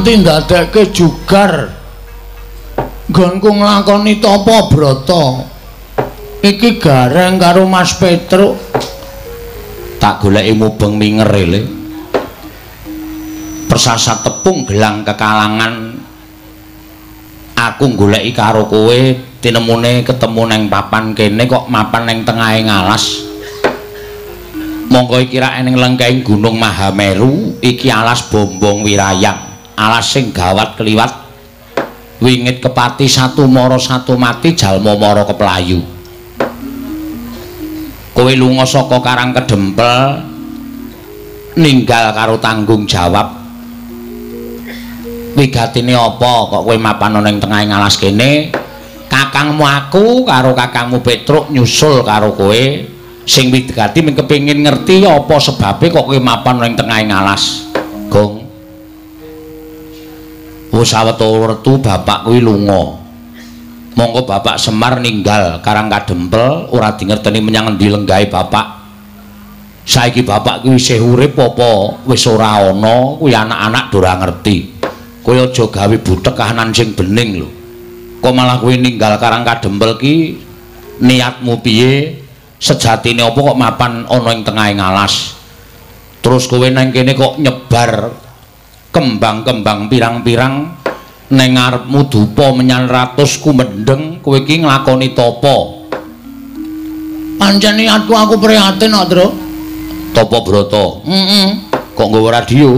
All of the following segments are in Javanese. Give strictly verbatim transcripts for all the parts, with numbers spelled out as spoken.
nganti ndadekke jugar nggonku nglakoni tapa brata iki gareng karo Mas Petruk tak goleki mubeng mingerele persasat tepung gelang kekalangan aku goleki karo kowe tinemune ketemu neng papan kene kok mapan neng tengahe ngalas monggo iki rak ning lengkeng Gunung Mahameru iki alas Bombong Wirayang alas sing gawat kliwat wingit kepati satu mara satu mati jalma mara keplayu kowe lunga saka Karang Kedempel ninggal karo tanggung jawab wigatine apa kok kowe mapan ning tengahing alas kene kakangmu aku karo kakangmu Petruk nyusul karo kowe sing wigati mung kepengin ngerti apa sebabe kok kowe mapan ning tengahing alas Gong wis sawetara retu bapak kuwi lunga monggo bapak Semar ninggal Karang Kadempel ora dingerteni menyang endi lenggahe bapak saiki bapak kuwi isih urip apa wis ora ana kuwi anak-anak ora ngerti kowe aja gawe butek kahanan sing bening lho kok malah kowe ninggal Karang Kadempel ki niatmu piye sejatine apa kok mapan ana ing tengahing alas terus kowe nang kene kok nyebar kembang-kembang pirang-pirang neng ngarepmu dupa menyang ratus kumendeng kowe iki nglakoni tapa pancen niatku aku prihatin kok Tru tapa brata heeh kok nggawa radio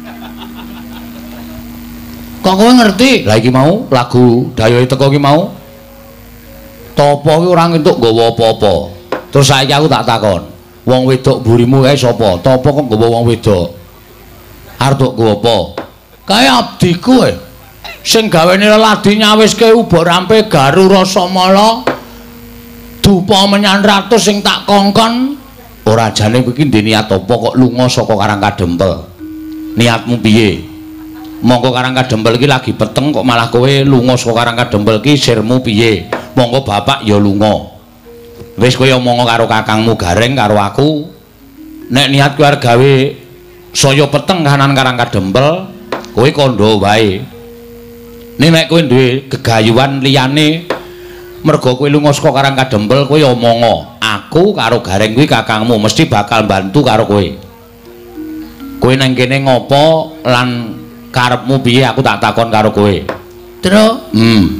kok kowe ngerti lah iki mau lagu dayohe teko iki mau tapa ki ora entuk nggawa apa-apa terus saiki aku tak takon wong wedok burimu kae sapa tapa kok nggawa wong wedok arep nggawa apa kae abdiku e sing gawene leladi nyawiske uba rampe garu rasa mala dupa menyang ratus sing tak kongkon ora jane kowe iki ndek niat apa kok lunga saka Karang Kadempel niatmu piye monggo Karang Kadempel iki lagi peteng kok malah kowe lunga saka Karang Kadempel iki sirmu piye monggo bapak ya lunga wis kowe omong karo kakangmu Gareng karo aku nek niat kowe arep gawe saya peteng kahanan Karang Kadempel kowe kandha wae nek nek kowe duwe gegayuhan liyane mergo kowe lunga saka Karang Kadempel kowe omong aku karo Gareng kuwi kakangmu mesti bakal bantu karo kowe kowe nang kene ngopo lan karepmu piye aku tak takon karo kowe Tru hmm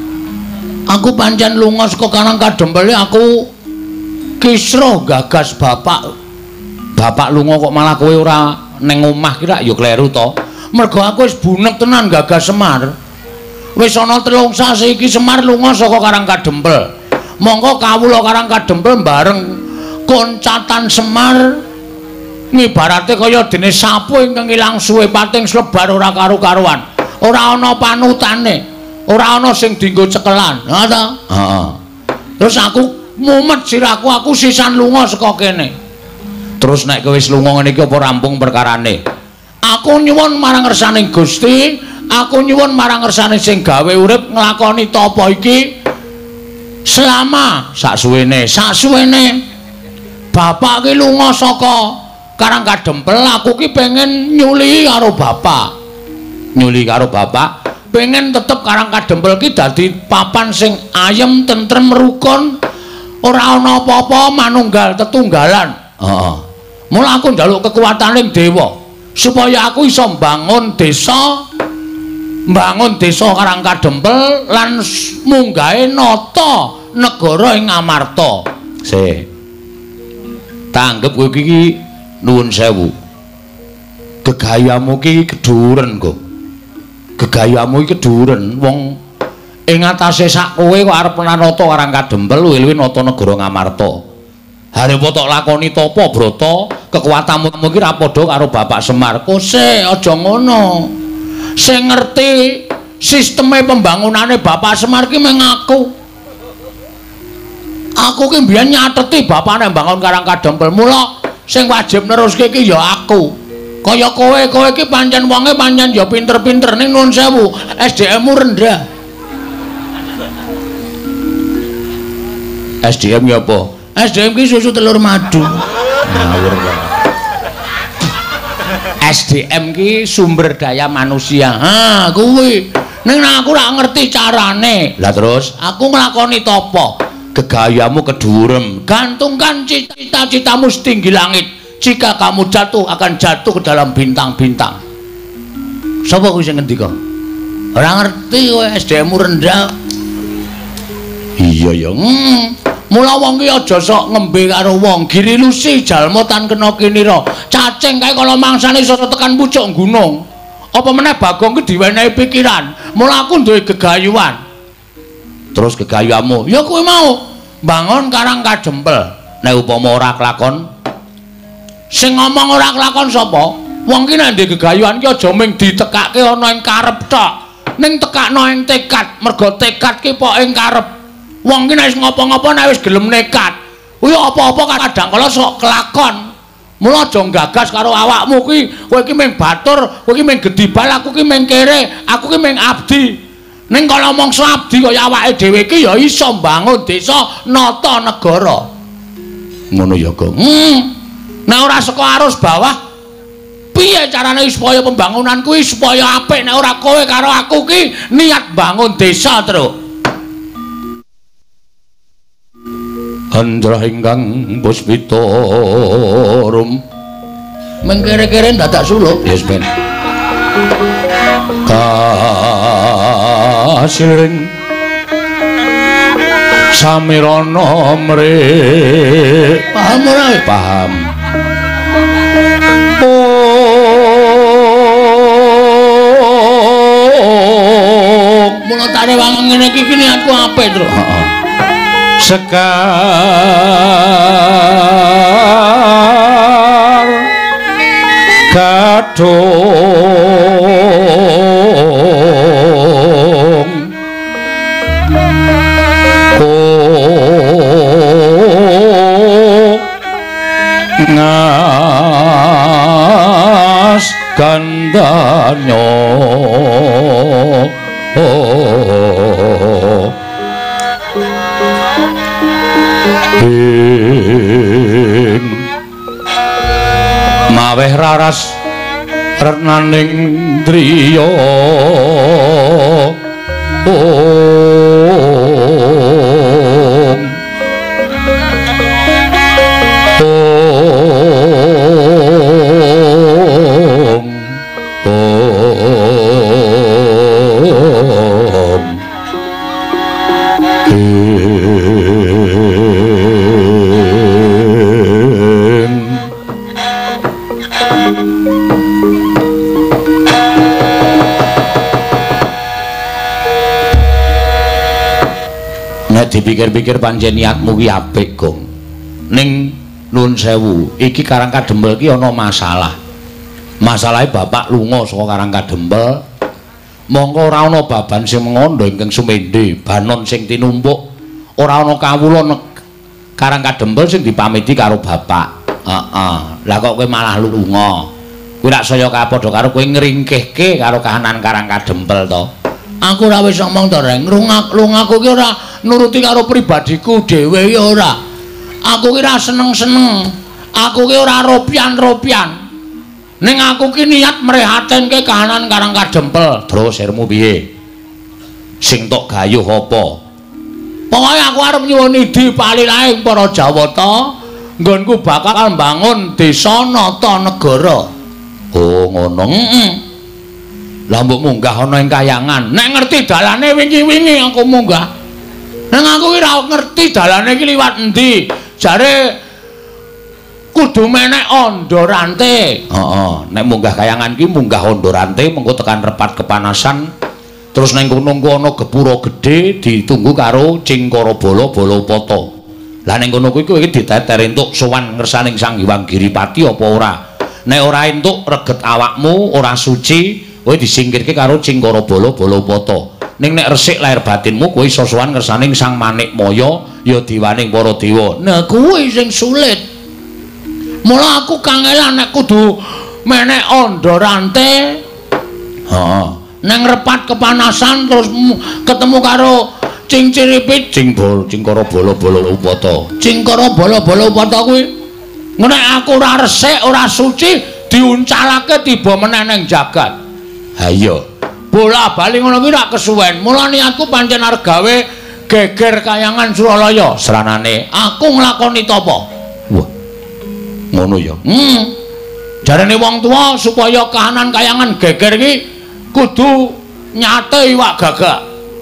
aku pancen lunga saka Karang Kadempel aku kisruh gagas bapak bapak lunga kok malah kowe ora ning omah ki rak ya kleru to mergo aku wis bunek tenan gagas Semar wis ana telung sasi iki Semar lunga saka Karang Kadempel monggo kawula Karang Kadempel bareng koncatan Semar ngibarate kaya dene sapu ingkang ilang suwe pating slebar ora karo-karuan ora ana panutane ora ana sing dienggo cekelan ha ta heeh terus aku mumet siraku aku sisan lunga saka kene terus nek kowe wis lunga ngene iki apa rampung perkarane aku nyuwun marang ngersaning Gusti aku nyuwun marang ngersane sing gawe urip nglakoni tapa iki selama saksuwene saksuwene bapak ki lunga saka Karang Kadempel aku ki pengen nyuli karo bapak nyuli karo bapak pengen tetep Karang Kadempel ki dadi papan sing ayem tentrem rukun ora ana apa-apa manunggal tetunggalan heeh mula aku njaluk kekuwataning dewa supaya aku iso mbangun desa mbangun desa Karang Kadempel lan munggahe nata negara ing Amarta sih tanggep kowe iki nuwun sewu gegayamu ki keduren kok gegayamu iki keduren wong ing atase sak kowe kok arep nata Karang Kadempel luwih-luwih nata negara Ngamarta harepa tok lakoni tapa brata kekuwatanmu iki ra padha karo Bapak Semar kose aja ngono sing ngerti sisteme pembangunane Bapak Semar ki mung aku aku ki mbiyen nyateti bapakne mbangun Karang Kadempel mula sing wajib neruske iki ya aku kaya kowe kowe iki pancen wonge pancen ya pinter-pinter ning nuwun sewu S D M-mu rendah S D M ya apa S D M ki susu telur madu ngawur S D M ki sumber daya manusia. Ha, kuwi. Ning aku ora ngerti carane. Lah terus aku nglakoni topo? Gegayamu kedurem. Gantungkan cita-citamu setinggi langit. Jika kamu jatuh akan jatuh ke dalam bintang-bintang. Sapa kuwi sing ngendika? Ora ngerti kowe S D M-mu rendah. Iya ya. Hmm. Mula wong ki aja sok ngembe karo wong. Giri lusi jalma tan kena kinira. Cacing kae kala mangsane iso tekan pucuk gunung. Apa meneh Bagong ki diwenehi pikiran. Mula aku duwe gegayuhan. Terus gegayuhanmu, ya kowe mau bangun karang kadempel. Nek upama ora kelakon, sing ngomong ora kelakon sapa? Wong ki nek ndek gegayuhan ki aja mung ditekake ana ing karep tok. Ning tekakno ing tekad. Mergo tekad ki pok ing karep. Wong ki nek wis ngopo-ngopo nek wis gelem nekat, kuwi apa-apa kadang kala sok kelakon. Mula aja gagas karo awakmu kuwi, kowe iki mung batur, kowe iki mung gedibal, aku ki mung kere, aku ki mung abdi. Ning kala mangsa abdi kaya awake dhewe iki ya iso mbangun desa nata negara. Ngono ya, Gong. Hmm. Nek ora saka arus bawah, piye carane supaya pembangunan kuwi supaya apik nek ora kowe karo aku ki niat bangun desa terus. Andra ingkang puspitorum mengkere-kere dadak suluk yes ben kasiring samirana mre paham ora paham oh mula tare wangen ngene iki niatku apik terus heeh sekar kadung oh ngas gandanyo oh ing maweh raras renaning driya om om om dipikir-pikir pancen niatmu ki apik, Gong. Ning nuwun sewu, iki Karang Kadempel ki ana masalah. Masalahe bapak lunga saka Karang Kadempel. Mongko ora ana baban sing mengondo ingkang sumendhe, banon sing tinumpuk, ora ana kawula Karang Kadempel sing dipamiti karo bapak. Heeh. Lah kok kowe malah lunga. Kuwi rak saya kapadha karo kowe ngringkihke karo kahanan Karang Kadempel to. Aku ora wis ngomong to, Reng. Lungaku ki ora nuruti karo pribadiku dhewe ya ora. Aku ki ora seneng-seneng. Aku ki ora ropian-ropian. Ning aku ki niat mrehatenke kahanan Karang Kadempel. Terus sirmu piye? Sing tok gayuh apa? Pokoke aku arep nyuwun idi palilahe para Jawata, nggonku bakal mbangun desa nata negara. Oh, ngono. Heeh. Lah mbok munggah ana ing Kayangan. Nek ngerti dalane wingi-wingi aku munggah. Nang aku ki ora ngerti dalane iki liwat endi. Jare kudu menek Ondorante. Heeh, nek munggah Kayangan ki munggah Ondorante mengko tekan Repat Kepanasan. Terus nang kono ana gepura gedhe ditunggu karo Cingkarabala Balapata. Lah ning kono kuwi kowe iki diteter entuk sowan ngersaning Sang Hyang Giripati apa ora? Nek ora entuk reget awakmu, ora suci, kowe disingkirke karo Cingkarabala Balapata. Ning nek resik lahir batinmu kowe iso sowan ngersaning Sang Manikmaya ya diwaning para dewa. Nah kuwi sing sulit. Mula aku kangelan nek kudu menek Ondorante. Heeh. Nang Repat Kepanasan terus ketemu karo Cingciripit, Cingbol, Cingkarabala Balapata. Cingkarabala Balapata kuwi nek aku ora resik, ora suci diuncalake tiba meneh ning jagat. Ha iya. Bola bali ngono kuwi rak kesuwen. Mula niatku pancen arep gawe geger kayangan Suralaya. Seranane aku nglakoni tapa? Wah. Ngono ya. Hmm. Jarane wong tuwa supaya kahanan kayangan geger iki kudu nyate iwak gagak.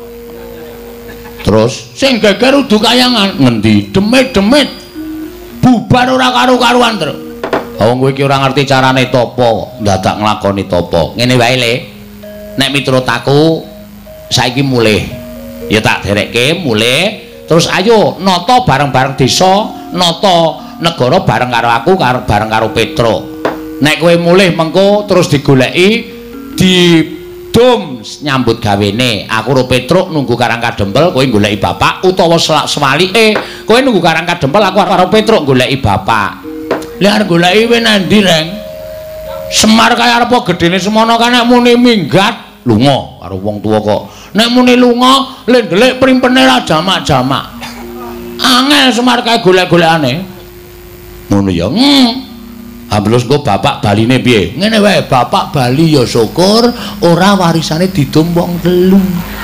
Terus sing geger udu kayangan ngendi? Demit-demit. Bubar ora karu-karuan, Tru. Wong kowe iki ora ngerti carane tapa, dadak nglakoni tapa. Ngene wae Le. Nek miturut aku saiki mulih. Ya tak derekke mulih, terus ayo nata bareng-bareng desa, nata negara bareng karo aku, karo bareng karo Petro. Nek kowe mulih mengko terus digoleki di dom nyambut gawene. Aku karo Petro nunggu Karang Kadempel, kowe goleki bapak utawa sewalike, kowe nunggu Karang Kadempel, aku karo Petro goleki bapak. Lek arep goleki kowe nandi, Reng? Semar kaya arep gedene semono kan nek muni minggat lunga karo wong tuwa kok. Nek muni lunga le ndelik primpene ra jamak-jamak. Angel Semar kaya golek-golekane. Ngono ya. Hmm. Amblus kok bapak baline piye? Ngene wae, bapak bali ya syukur, ora warisane didum wong telu.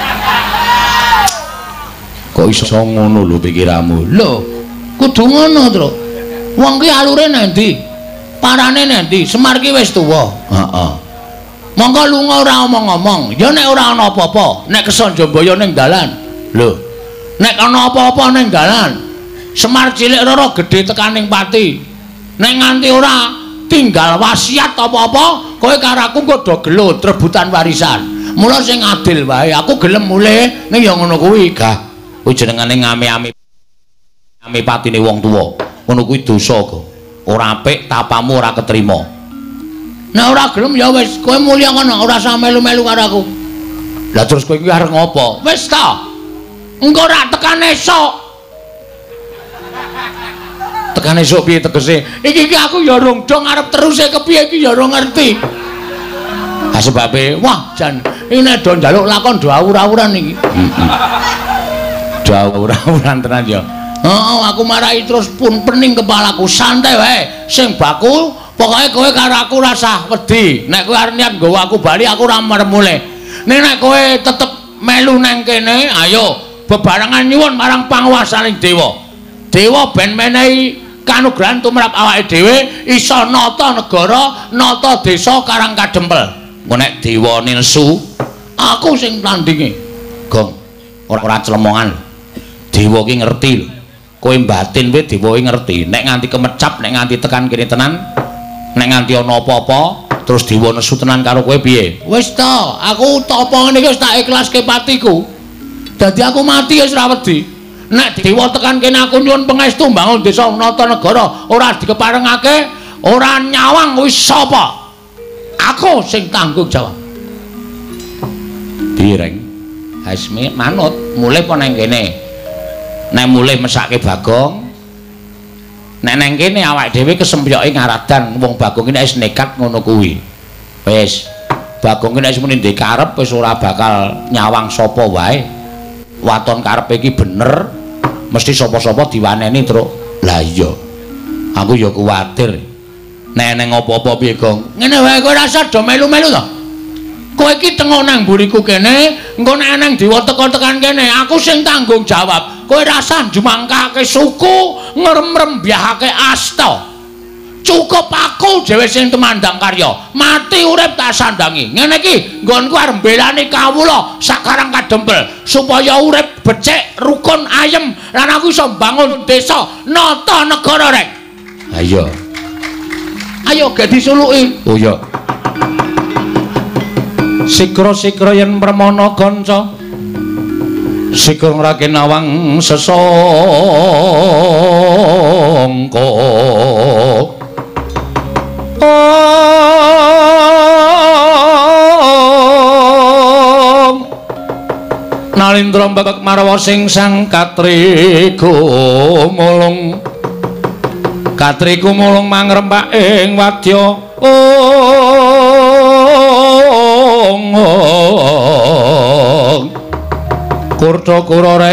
Kok iso ngono lho pikiranmu? Lho, kudu ngono, Tru. Wong ki alure nendi? Parane nendi? Semar ki wis tuwa. Heeh. Monggo lunga ora omong-omong. Ya nek ora ana apa-apa, nek kesonjombaya ning dalan. Lho. Nek ana apa-apa ning dalan, Semar cilik roro gedhe tekaning pati. Nek nganti ora tinggal wasiat apa-apa, kowe karo aku engko do gelut rebutan warisan. Mula sing adil wae, aku gelem mulih ning ya ngono kuwi, Gah. Kuwi jenengane ngame-ame ame patine wong tuwa. Ngono kuwi dosa kok. Ora apik, tapamu ora ketrima. Nek ora gelem ya wis, kowe mulya kono, ora usah melu-melu karo aku. Lah terus kowe iki arep ngopo? Wis ta. Engko ora tekan esuk. Tekan esuk piye tegese? Iki iki aku ya rung dong arep teruse kepiye iki ya ora ngerti. Ha sebabe, wah jan ini do njaluk lakon do awur-awuran iki. Heeh. Do awur-awuran tenan ya. Heeh, aku marahi terus pun pening kepalaku, santai wae. Sing baku, pokoke kowe karo aku rasah wedi. Nek kowe arep niat nggawa aku bali, aku ora merem mulih. Nek nek kowe tetep melu nang kene, ayo bebarengan nyuwun marang panguwasaning dewa. Dewa ben menehi kanugrahan tumrap awake dhewe iso nata negara, nata desa Karang Kadempel. Engko nek dewa nesu, aku sing tandingi. Gong, ora ora clemongan. Dewa ki ngerti lho. Kowe batin kowe dewa ki ngerti. Nek nganti kemecap, nek nganti tekan kene tenan, nek nganti ana apa-apa, terus dewa nesu tenan karo kowe piye? Wis ta, aku tapa ngene iki wis tak ikhlaske patiku. Dadi aku mati wis ora wedi. Nek dewa tekan kene aku nyuwun pangestu mbangun desa nata negara, ora dikeparengake, ora nyawang wis sapa? Aku sing tanggung jawab. Direng. Hasmi manut, mulih apa nang kene? Nek mulih mesake Bagong. Nek nang kene awake dhewe kesempyoke ngaradan wong Bagong iki wis nekat ngono kuwi. Wis. Bagong iki nek muni ndek karep wis ora bakal nyawang sapa wae. Waton karepe iki bener, mesti sapa-sapa diwaneni Truk. Lah iya. Aku ya kuwatir. Nek neng apa-apa piye, Gong? Ngene wae kowe rasa do melu-melu to. Kowe iki tengok nang mburiku kene, engko nek nang dewa teko tekan kene, aku sing tanggung jawab. Kowe rasa njumangkake suku, ngremrembyahake asta. Cukup aku dhewe sing temandang karya. Mati urip tak sandangi. Ngene iki nggonku arep mbelani kawula sak Karang Kadempel supaya urip becik, rukun, ayem lan aku iso mbangun desa nata negara rek. Ayo. Ayo gak disuluki. Oh iya. Sikra-sikra yen permana kanca. Sikra Raden Nawang sesangka. Om Nalindra mbek marwa sing sang katriku mulung katriku mulung mangrempak ing wadya ong kurta kurare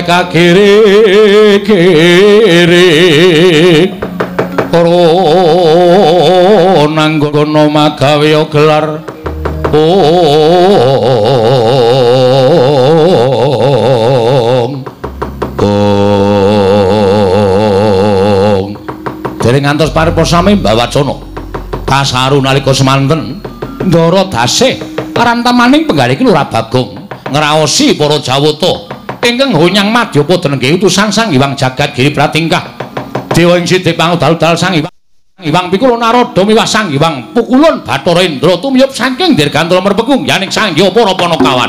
kagiri-giri Rono nanggono magawe gelar Om Om dereng ngantos paripurna sami mbawacana kasaru nalika semanten ndara dasih karantamaning penggalih iki Lurah Bagong ngraosi para Jawata ingkang honyang Madyapa denengge utusan Sang Hyang Jagat Giri Pratingkah dewa ing sidhe pangudal-udal Sang Hyang Hyang Pikulun Narada miwah Sang Hyang Pukulun Bathara Indra tumiyup saking dirgantara merpekung yaning Sang Hyang para Panakawan.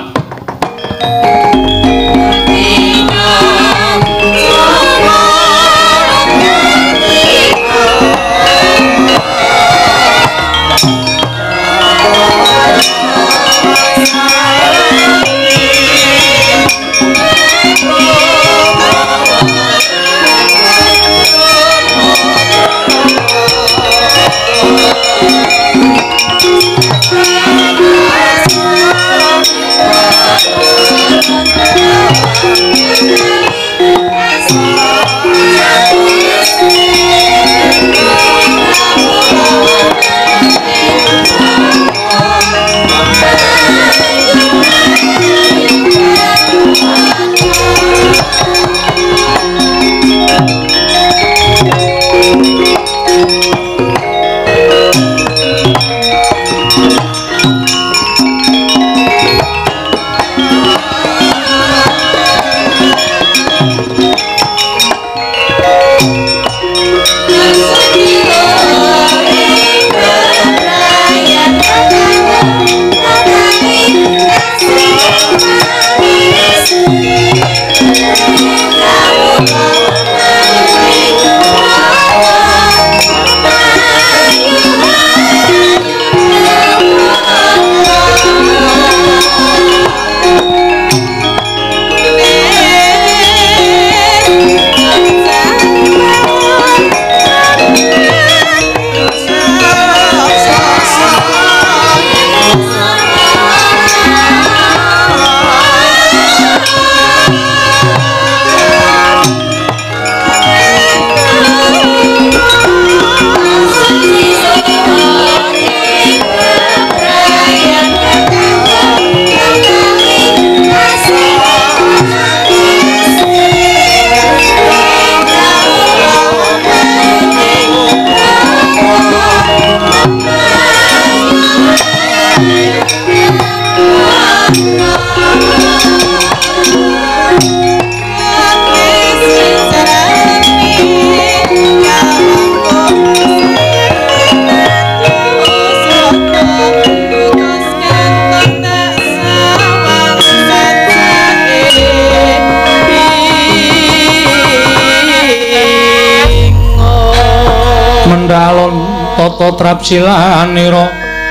Mendalon tata trapsilanira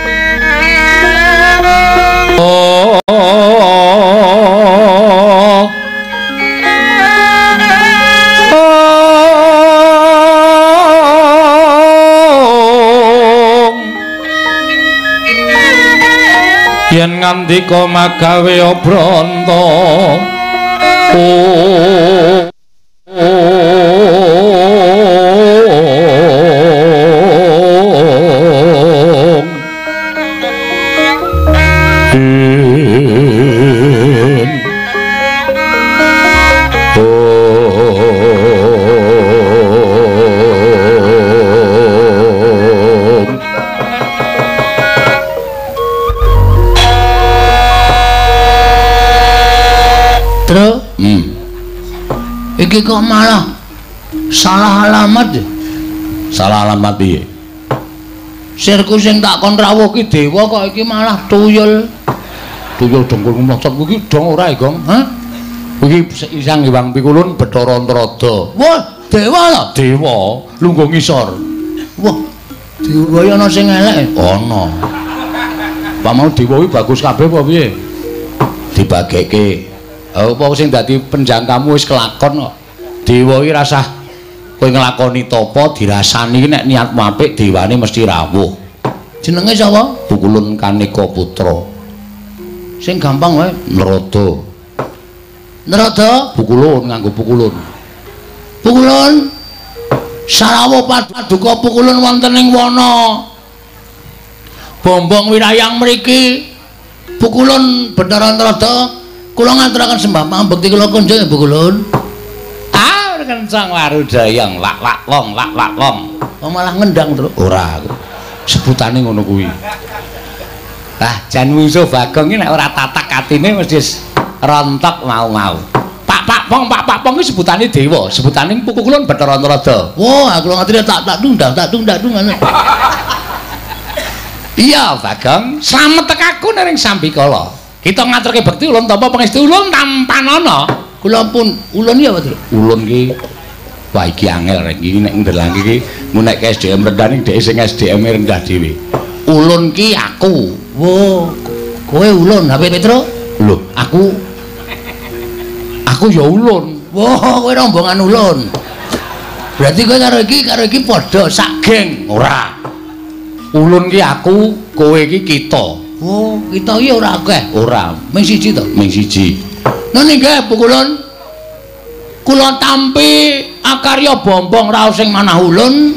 oh, oh, oh. Yen ngandika magawe Branta oh, iki kok malah salah alamat ya? Salah alamat piye? Sirku sing tak kon rawuh ki dewa kok iki malah tuyul. Tuyul dengkul maksud iki dong ora Gong, ha? Iki Sang Hyang Pikulun Bathara Antarada. Wah, dewa lho, dewa lungguh ngisor. Wah, dewa ya ana sing elek. Ana. Pak mau dewa iki bagus kabeh apa piye? Dibageke. Apa sing dadi penjangkamu wis kelakon kok. Dewa iki rasah kowe nglakoni tapa dirasani nek niatmu apik dewane mesti rawuh. Jenenge sapa? Pukulun Kaneka Putra. Sing gampang wae Narada. Narada Pukulun nganggo Pukulun. Pukulun sarawuh paduka Pukulun wonten ing wana. Bombong wirayang mriki pukulun Bathara Antarada kula ngaturaken sembah pambekti kula kunjuk ya pukulun. Ah kencang warudayang lak lak wong lak lak wong. Kok malah ngendang terus. Ora sebutane ngono kuwi. Ah jan musuh Bagong iki nek ora tatak atine mesti rontok mau-mau. Pak Pak Pong Pak Pak Pong iki sebutane dewa, sebutane pukulun Bathara Antarada. Wah, kula ngaturi tak tak tundang tak tundang ngono. Iya Bagong, slamet tekaku ning Sambikala. Kita ngaturke bekti ulun tampa pangestu ulun tampanana. Kula pun ulun ya, Pak. Ulun ki wah iki angel rek iki nek ndelang iki munek ke S D M rendah ning dhek sing S D M rendah dhewe. Ulun ki aku. Wo, kowe ulun, H P Petro? Lho, aku aku ya ulun. Wah, kowe rombongan ulun. Berarti kowe karo iki karo iki padha sak geng. Ora. Ulun ki aku, kowe ki kita. Oh, kita iki ora akeh. Ora, mung siji to? Mung siji. Nah nggih, pukulun. Kula tampi akarya bombong raos sing manah ulun.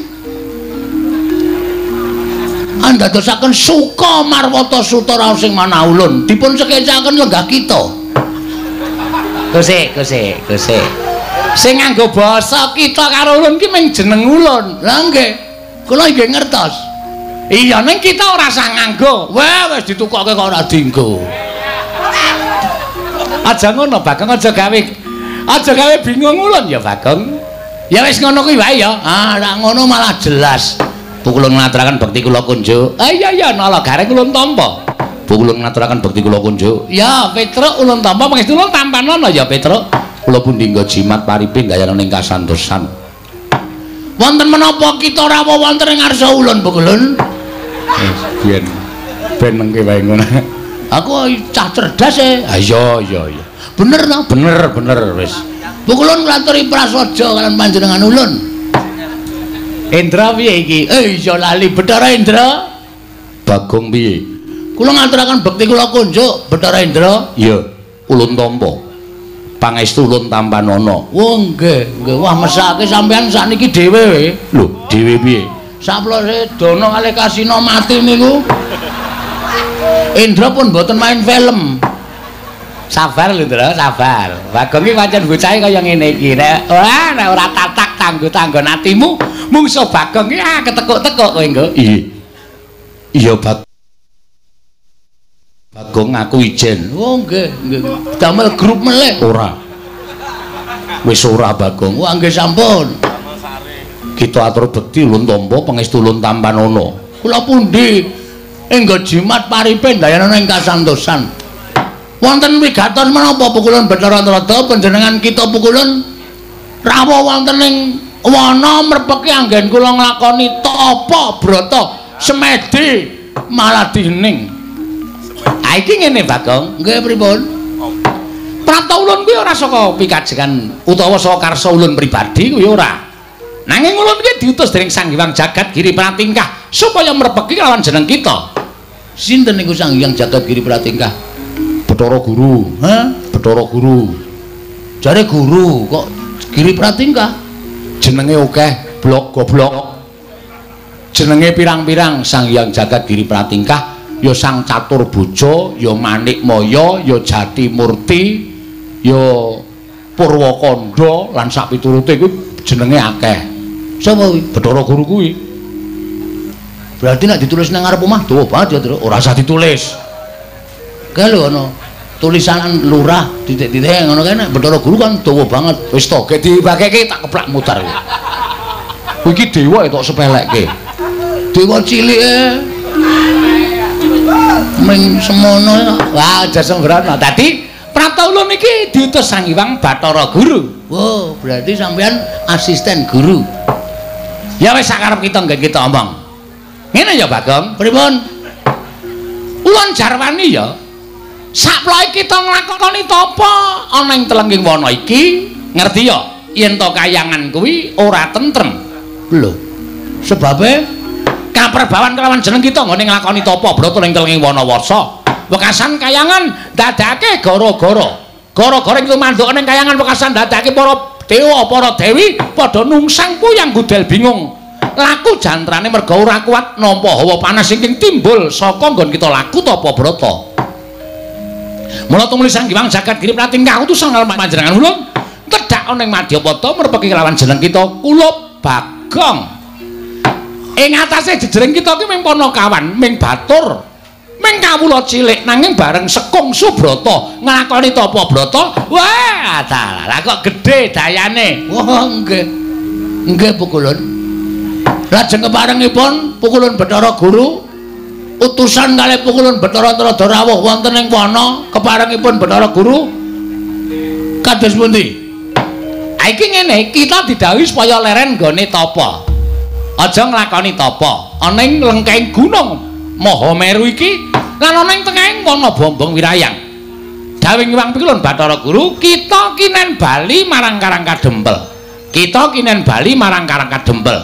Andadosaken suka marwata suta raos sing manah ulun. Dipun sekecaken lenggah kita. Gusik, gusik, gusik. Sing nganggo basa kita karo ulun ki mung jeneng ulun. Lah nggih. Kula nggih ngertos. Iya ning kita ora sah nganggo. Wah wis ditukokke kok ora dienggo. Aja ngono Bagong, aja gawe aja gawe bingung ulun ya Bagong. Ya wis ngono kuwi wae ya. Ah nek ngono malah jelas. Pukulun ngaturaken bekti kula kunjuk. Ah iya iya nala gareng ulun tampa. Pukulun ngaturaken bekti kula kunjuk. Ya Petruk ulun tampa pangestu ulun tampanana ya Petruk. Kula pun dinggo jimat paripin dayana ning kasantosan. Wonten menapa kita rawuh wonten ing ngarsa ulun pukulun? Biyen ben mengke wae ngono. Aku cah cerdas e. Ha iya iya iya. Bener to? Bener bener wis. Pukulun ngaturi prasaja kalian panjenengan ulun. Indra piye iki? Eh iya lali Bathara Indra. Bagong piye? Kula ngaturaken bekti kula kunjuk Bathara Indra. Iya, ulun tampa. Pangestu ulun tampanana. Oh nggih, nggih. Wah mesake sampean sakniki dhewe. Lho, dhewe piye? Saplose dono kalih kasino mati niku. Indra pun mboten main film. Sabar lho, Indra, sabar. Bagong iki pancen bocahe kaya ngene iki. Nek wah nek ora tatak tanggo-tanggon atimu, mungsuh Bagong iki ah ketekuk-tekuk kowe engko. Iya. Iya, Bag. Bagong aku ijen. Oh nggih, nggih. Damel grup melih. Ora. Wis ora Bagong. Wah nggih sampun. Kita atur bekti ulun tampa pangestu ulun tampanana. Kula pundi enggo jimat paripin dayana ing kasantosan. Wonten wigatos menapa pukulun Bathara Antarada panjenengan kita pukulun rawuh wonten ing wana mrepeki anggen kula nglakoni tapa brata semedi maladining. Ha iki ngene Bagong. Nggih pripun? Prata ulun kuwi ora saka pikajengan utawa saka karsa ulun pribadi kuwi ora. Nanging ulun iki diutus dening Sang Hyang Jagat Giri Pratingkah supaya mrepeki lawan jeneng kita. Sinten niku Sang Hyang Jagat Giri Pratingkah? Bathara Guru. Hah? Bathara Guru. Jare guru kok Giri Pratingkah? Jenenge akeh, blok goblok. Jenenge pirang-pirang Sang Hyang Jagat Giri Pratingkah, ya Sang Catur Boja, ya Manik Maya, ya Jati Murti, ya Purwakanda lan sak piturute kuwi jenenge akeh. Sapa kuwi? Bathara Guru kuwi. Berarti nek ditulis nang ngarep omah dawa banget ya, Tru. Ora usah ditulis. Kae lho ana tulisan lurah titik-titik ngono kae nek Bathara Guru kan dawa banget. Wis to, gek dibakeke tak keplak mutar. Kuwi iki dewa tok sepelekke. Dewa cilike. Ming semono. Wah, aja sembrono. Dadi prata ulun iki diutus Sang Hyang Bathara Guru. Wow, berarti sampean asisten guru. Ya wis sakarep kita nggih kita omong. Ngene ya Bagong, pripun? Ulun jarwani ya. Saploe kita nglakoni tapa ana ing telenging wana iki, ngerti ya? Yen to kayangan kuwi ora tentrem. Lho. Sebabe kaperbawan kelawan jeneng kita nggone nglakoni tapa brata ing telenging wana warsa. Wekasan kayangan dadake gara-gara. Gara-gara ing manduk ning kayangan wekasan dadake para dewa, para dewi padha nungsang kuyang gudel bingung. laku jantrane merga ora kuat nampa hawa panas ingkang timbul saka nggon kita laku tapa brata. Mula tumuli Sang Hyang Jagat Giri Prating kautusan panjenengan ulun tedhak ana ing Madyapada merpeki kelawan jeneng kita kula Bagong. Ing atase jejering kita ki ming Panakawan, ming batur, ming kawula cilik nanging bareng Sekung Subrata nglakoni tapa brata. Wah, dalah kok gedhe dayane. Wah, nggih. Nggih pukulun. Lajeng keparengipun pukulun Bathara Guru utusan kalih pukulun Bathara Antarada rawuh wonten ing wana keparengipun Bathara Guru kados pundi? Iki ngene, kita didhawuhi supaya leren nggone tapa. Aja nglakoni tapa. Ana ing lengkeng gunung Mahameru iki lan ana ing tengahing wana Bombong Wirayang. Dawing Hyang Pikulun Bathara Guru, kita kinen bali marang Karang Kadempel. Kita kinen bali marang Karang Kadempel.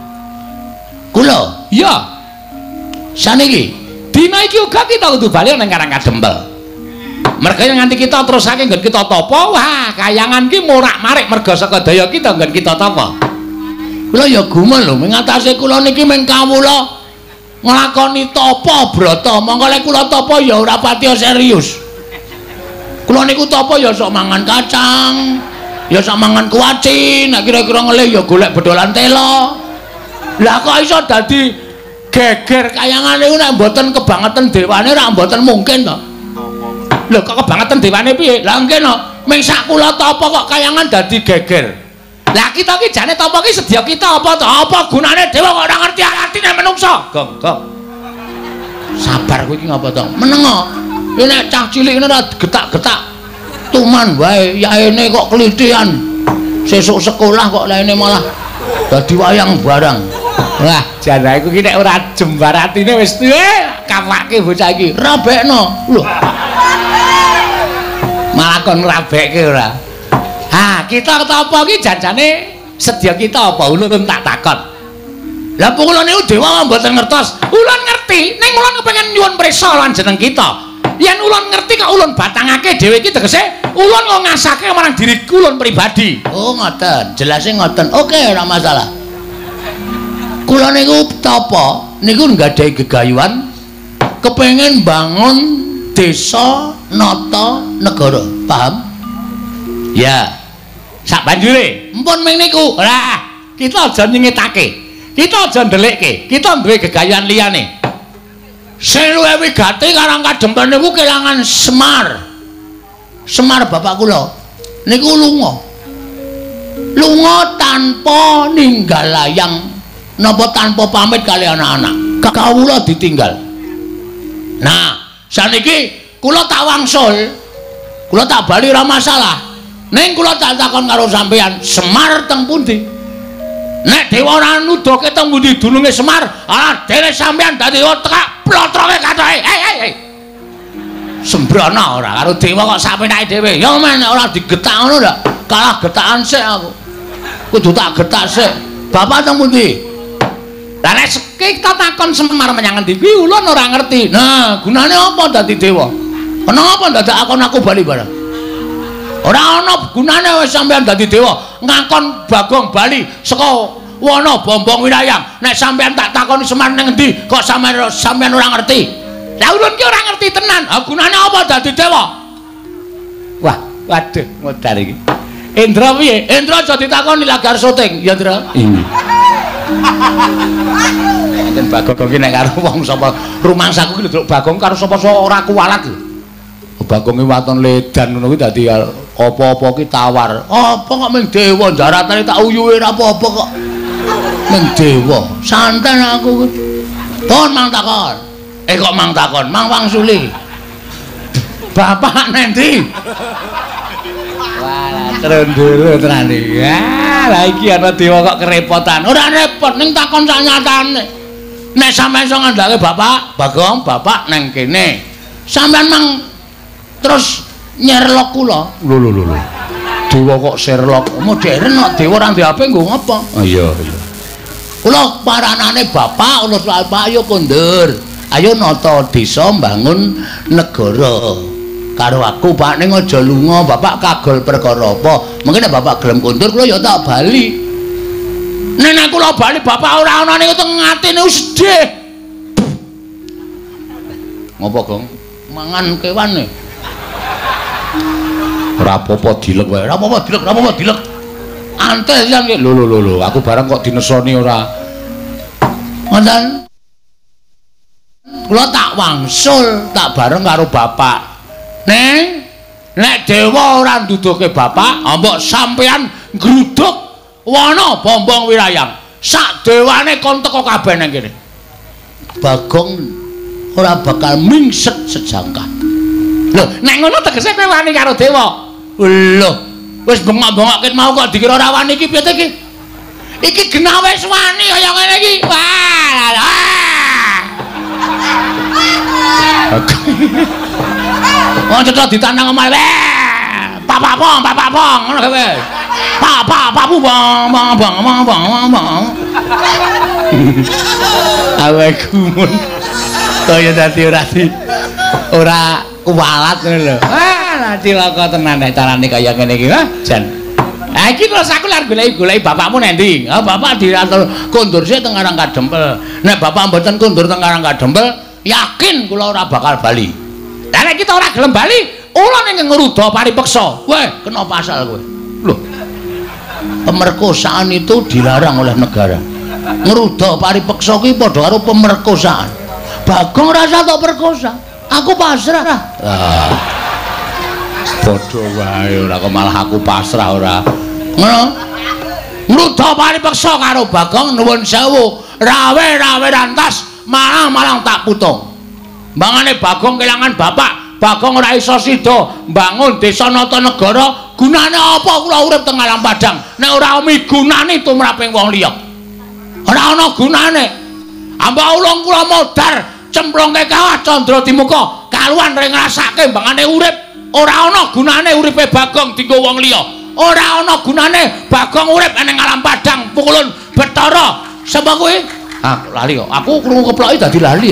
Kula, iya. Saniki, dina iki uga kita kudu bali nang Karang Kadempel. Merga nganti kita terusake nggon kita tapa, wah kayangan ki morak-marik merga saka daya kita nggon kita tapa. Kula ya gumen lho, ing atase kula niki mung kawula nglakoni tapa brata, monggo lek kula tapa ya ora pati serius. Kula niku tapa ya sok mangan kacang, ya sok mangan kuaci, nek kira-kira ngelih ya golek bedolan tela. Lah kok iso dadi geger kayangan niku nek mboten kebangetan dewane ra mboten mungkin to. Lho kok kebangetan dewane piye? Lah nggih no, ming sak kula tapa kok kayangan dadi geger. Lah kita ki jane tapa ki sedya kita apa to? Apa gunane dewa kok ora ngerti artine menungsa? Gong, gong. Sabar kowe iki ngapa to? Menengo. Iki nek cah cilik ngene ora getak-getak. Tuman wae yaene kok klithian. Sesuk sekolah kok laene malah dadi wayang barang. Wah, jane iku ki nek ora jembar atine wis tuwe kawake bocah iki. Rabekno. Lho. Malah kon ngrabekke ora. Ha, kita apa iki janjane sedya kita apa ulun tak takon. Lah kula niku dewa mboten ngertos. Ulun ngerti, ning ulun kepengin nyuwun prisa lan jeneng kita. Yen ulun ngerti kok ulun batangake dhewe iki tegese ulun kok ngasake marang diri ulun pribadi. Oh, ngoten. Jelase ngoten. Oke, ora masalah. Kula niku tapa niku nggadahi gegayuhan kepengin bangun desa nata negara. Paham? Ya. Sak banjure, mpun ming niku. Lah, kita aja nyingetake. Kita aja ndelikke. Kita duwe gegayuhan liyane. Sing luwih wigati Karang Kadempel niku kelangan Semar. Semar bapak kula niku lunga. Lunga tanpa ninggal layang napa tanpa pamit kali anak-anak. Kawula ditinggal. Nah, saniki kula tak wangsul. Kula tak bali ora masalah. Ning kula tak takon karo sampeyan, Semar teng pundi? Nek dewa ora nuduhke teng pundi dununge Semar, alah dene sampeyan dadi tekak plotroke katoke. Hei hei hei. Sembrono ora karo dewa kok sapenake dhewe. Ya men ora digetak ngono ndak? Kalah getakan sik aku. Kudu tak getak sik. Bapak teng pundi? Lah nek kita takon Semar menyang endi kuwi ulun ora ngerti. Nah, gunane apa dadi dewa? Kenapa ndak akon aku bali bareng? Ora ana gunane wis sampean dadi dewa ngakon Bagong bali saka wana Bombong Wirayang. Nek sampean tak takoni Semar ning endi kok sampean sampean ora ngerti. Lah ulun ki ora ngerti tenan. Ha gunane apa dadi dewa? Wah, waduh modar iki. Indra piye? Indra aja ditakoni lagar syuting, ya Indra. Iya. Enten Bagong ki nek karo wong sapa rumangsaku ki lho Bagong karo sapa-sapa ora kuwalat lho. Bagong iki waton ledan ngono kuwi dadi apa-apa ki tawar. Apa kok mung dewa jaratane tak uyuhe ora apa-apa kok. Mung dewa. Santen aku. Pun mang takon. Eh kok mang takon, mang wangsuli. Bapak nendi? Wah, trenduru tenan iki. Ya, lah iki ana dewa kok kerepotan. Ora repot ning takon sak nyatane. Nek sampean iso ngandhake Bapak, Bagong, Bapak nang kene. Sampean mang terus nyerlok kula. Lho lho lho. Dewa kok Sherlock modern kok dewa ora ndek H P nggo ngopo? Oh iya iya. Kula paranane bapak ulus Pak ayo kondur. Ayo nata desa mbangun negara. Karo aku Pak ning aja lunga, Bapak kagol perkara apa? Mengko nek Bapak gelem kondur kula ya tak bali. Nek kula bali bapak ora ana niku teng atine sedih. Ngopo, Gong? Mangan kewan e. Ora apa-apa dilek wae. Ora apa-apa dilek, ora apa-apa dilek. Antes yang lho lho lho lho, aku bareng kok dinesoni ora. Ngoten. Kula tak wangsul, tak bareng karo bapak. Neng, nek dewa ora nduduhke bapak, mbok sampean gruduk wana bombong wirayang. Sak dewane kon teko kabeh nang kene. Bagong ora bakal mingset sejangka. Lho, nek ngono tegese kowe wani karo dewa. Lho, wis bengok-bengok ket mau kok dikira ora wani iki piye iki? Iki genah wis wani kaya ngene iki. Wah. Wong cetha ditandang omahe. Papa pong, papa pong ngono kowe. Papa, papu bong, bong, bong, bong, bong, bong. Awake gumun. Kaya dadi ora di ora kuwalat ngono lho. Ah, cilaka tenan nek carane kaya ngene iki, ha, Jan. Ha iki terus aku lak goleki-goleki bapakmu nendi? Ha, bapak diatur kondur sik teng Karang Kadempel. Nek bapak mboten kondur teng Karang Kadempel, yakin kula ora bakal bali. Lah nek kita ora gelem bali, ula ning ngruda paripeksa. Weh, kena pasal kowe. Lho. Pemerkosaan itu dilarang oleh negara. Ngruda paripeksa kuwi padha karo pemerkosaan. Bagong rasa tok perkosa. Aku pasrah. Ah. Bodho wae ora kok malah aku pasrah ora. Ngono. Ngruda paripeksa karo Bagong nuwun sewu. Rawe-rawe rantas malang-malang tak putung. Mangane Bagong kelangan bapak. Bagong ora iso sida mbangun desa nata negara. Gunane apa kula urip teng alam padang nek ora migunani tumraping wong liya. Ora ana gunane. Amba ulung kula modar cemplungke kawah Candra Dimuka kaluan ring ngrasake mbangane urip. Ora ana gunane uripe Bagong dienggo wong liya. Ora ana gunane Bagong urip ning alam padang pukulun Bathara. Sapa kowe? Ah, lali kok. Aku krungu keploki dadi lali.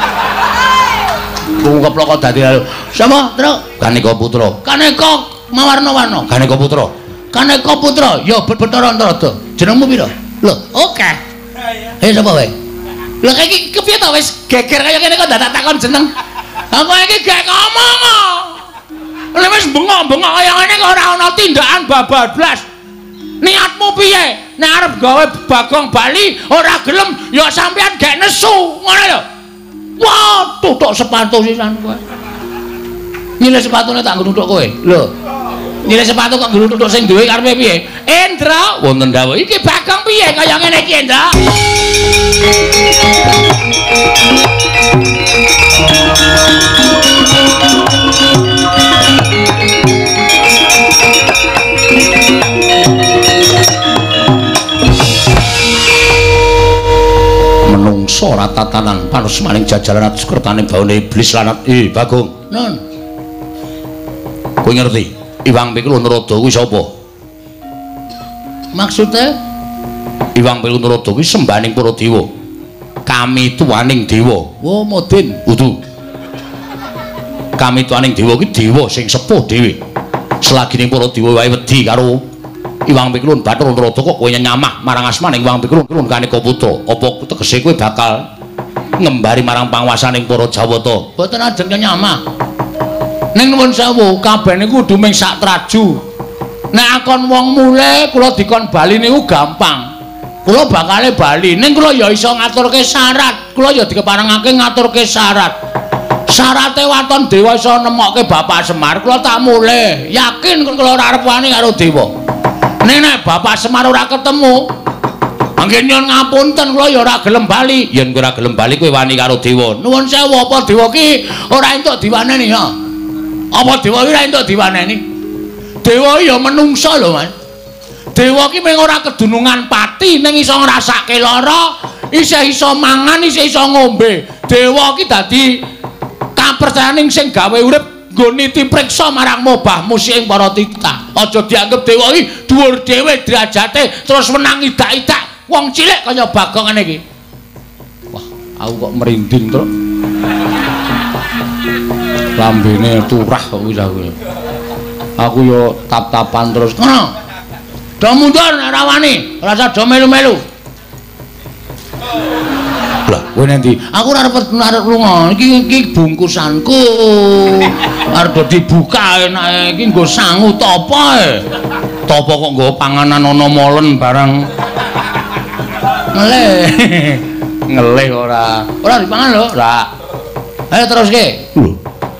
Krungu keplok kok dadi lali. Sapa, Tru? Kaneka Putra. Kaneka Mawarna-warna. Kaneka Putra. Kaneka Putra. Ya Bathara Antarada. Jenengmu pira? Lho, oke. Eh sapa kowe? Lho iki kepiye to wis geger kaya ngene kok dadak takon jeneng. Aku iki gek ngomong. Lha wis bengok-bengok kaya ngene kok ora ana tindakan bablas. Niatmu piye? Nek arep gawe Bagong bali ora gelem ya sampean gek nesu, ngono lho. Wah, tutuk sepatu sisan kowe. Nyile sepatune tak ngruthuk kowe. Lho. Nyile sepatu kok ngruthuk sing duwe karepe piye? Endra, wonten dawuh iki Bagong piye kaya ngene iki, Endra? Menungso ratatanan panos maning jajalan atus kertane baune iblis lanat. Eh, Bagong. Nun. Kowe ngerti? Iwang Pikul Narada kuwi sapa? Maksude? Iwang Pikul Narada kuwi sembaning para dewa. Kami tuwaning dewa. Oh, Modin. Udu. Kami tuwaning dewa kuwi dewa sing sepuh dhewe. Selagine para dewa wae wedi karo Iwang Pikul Bathara Narada kok kowe nyamah marang asmaning Iwang Pikul Kaneka Putra. Apa tegese kowe bakal ngembari marang panguwasaning para Jawata? Boten ajeng nyamah. Ning nuwun sewu, kabeh niku kudu ming sak traju. Nek akon wong mule kula dikon bali niku gampang. Kula bakale bali, ning kula ya iso ngaturke syarat. Kula ya dikeparengake ngaturke syarat. Syarate waton dewa iso nemokke Bapak Semar, kula tak mule. Yakin kula ora arep wani karo dewa. Ning nek Bapak Semar ora ketemu, mangke nyuwun ngapunten kula ya ora gelem bali. Yen kowe ora gelem bali kowe wani karo dewa. Nuwun sewu apa dewa ki ora entuk diwaneni ya. Apa dewa iki ora entuk diwaneni? Dewa ya menungsa lho, Mas. Dewa ki mung ora kedunungan pati ning iso ngrasake lara, isih iso mangan, isih iso ngombe. Dewa ki dadi kapercayaning sing gawe urip nggo niti priksa marang mobahmu sing para titah. Aja dianggep dewa iki dhuwur dhewe derajate terus menang idak-idak wong cilik kaya Bagong ngene iki. Wah, aku kok merinding, Truk. Lambene turah kok wis aku. Aku yo tap-tapan terus. Ngono. Do mundur nek ora wani, ora usah do melu-melu. Lah, kowe nanti aku ora arep arep lunga. Iki iki bungkusanku. Arep dibuka enake iki nggo sangu topo e. Topo kok nggo panganan ana molen barang. Ngeleh. Ngeleh ora. Ora dipangan lho, ora. Ayo teruske. Lho.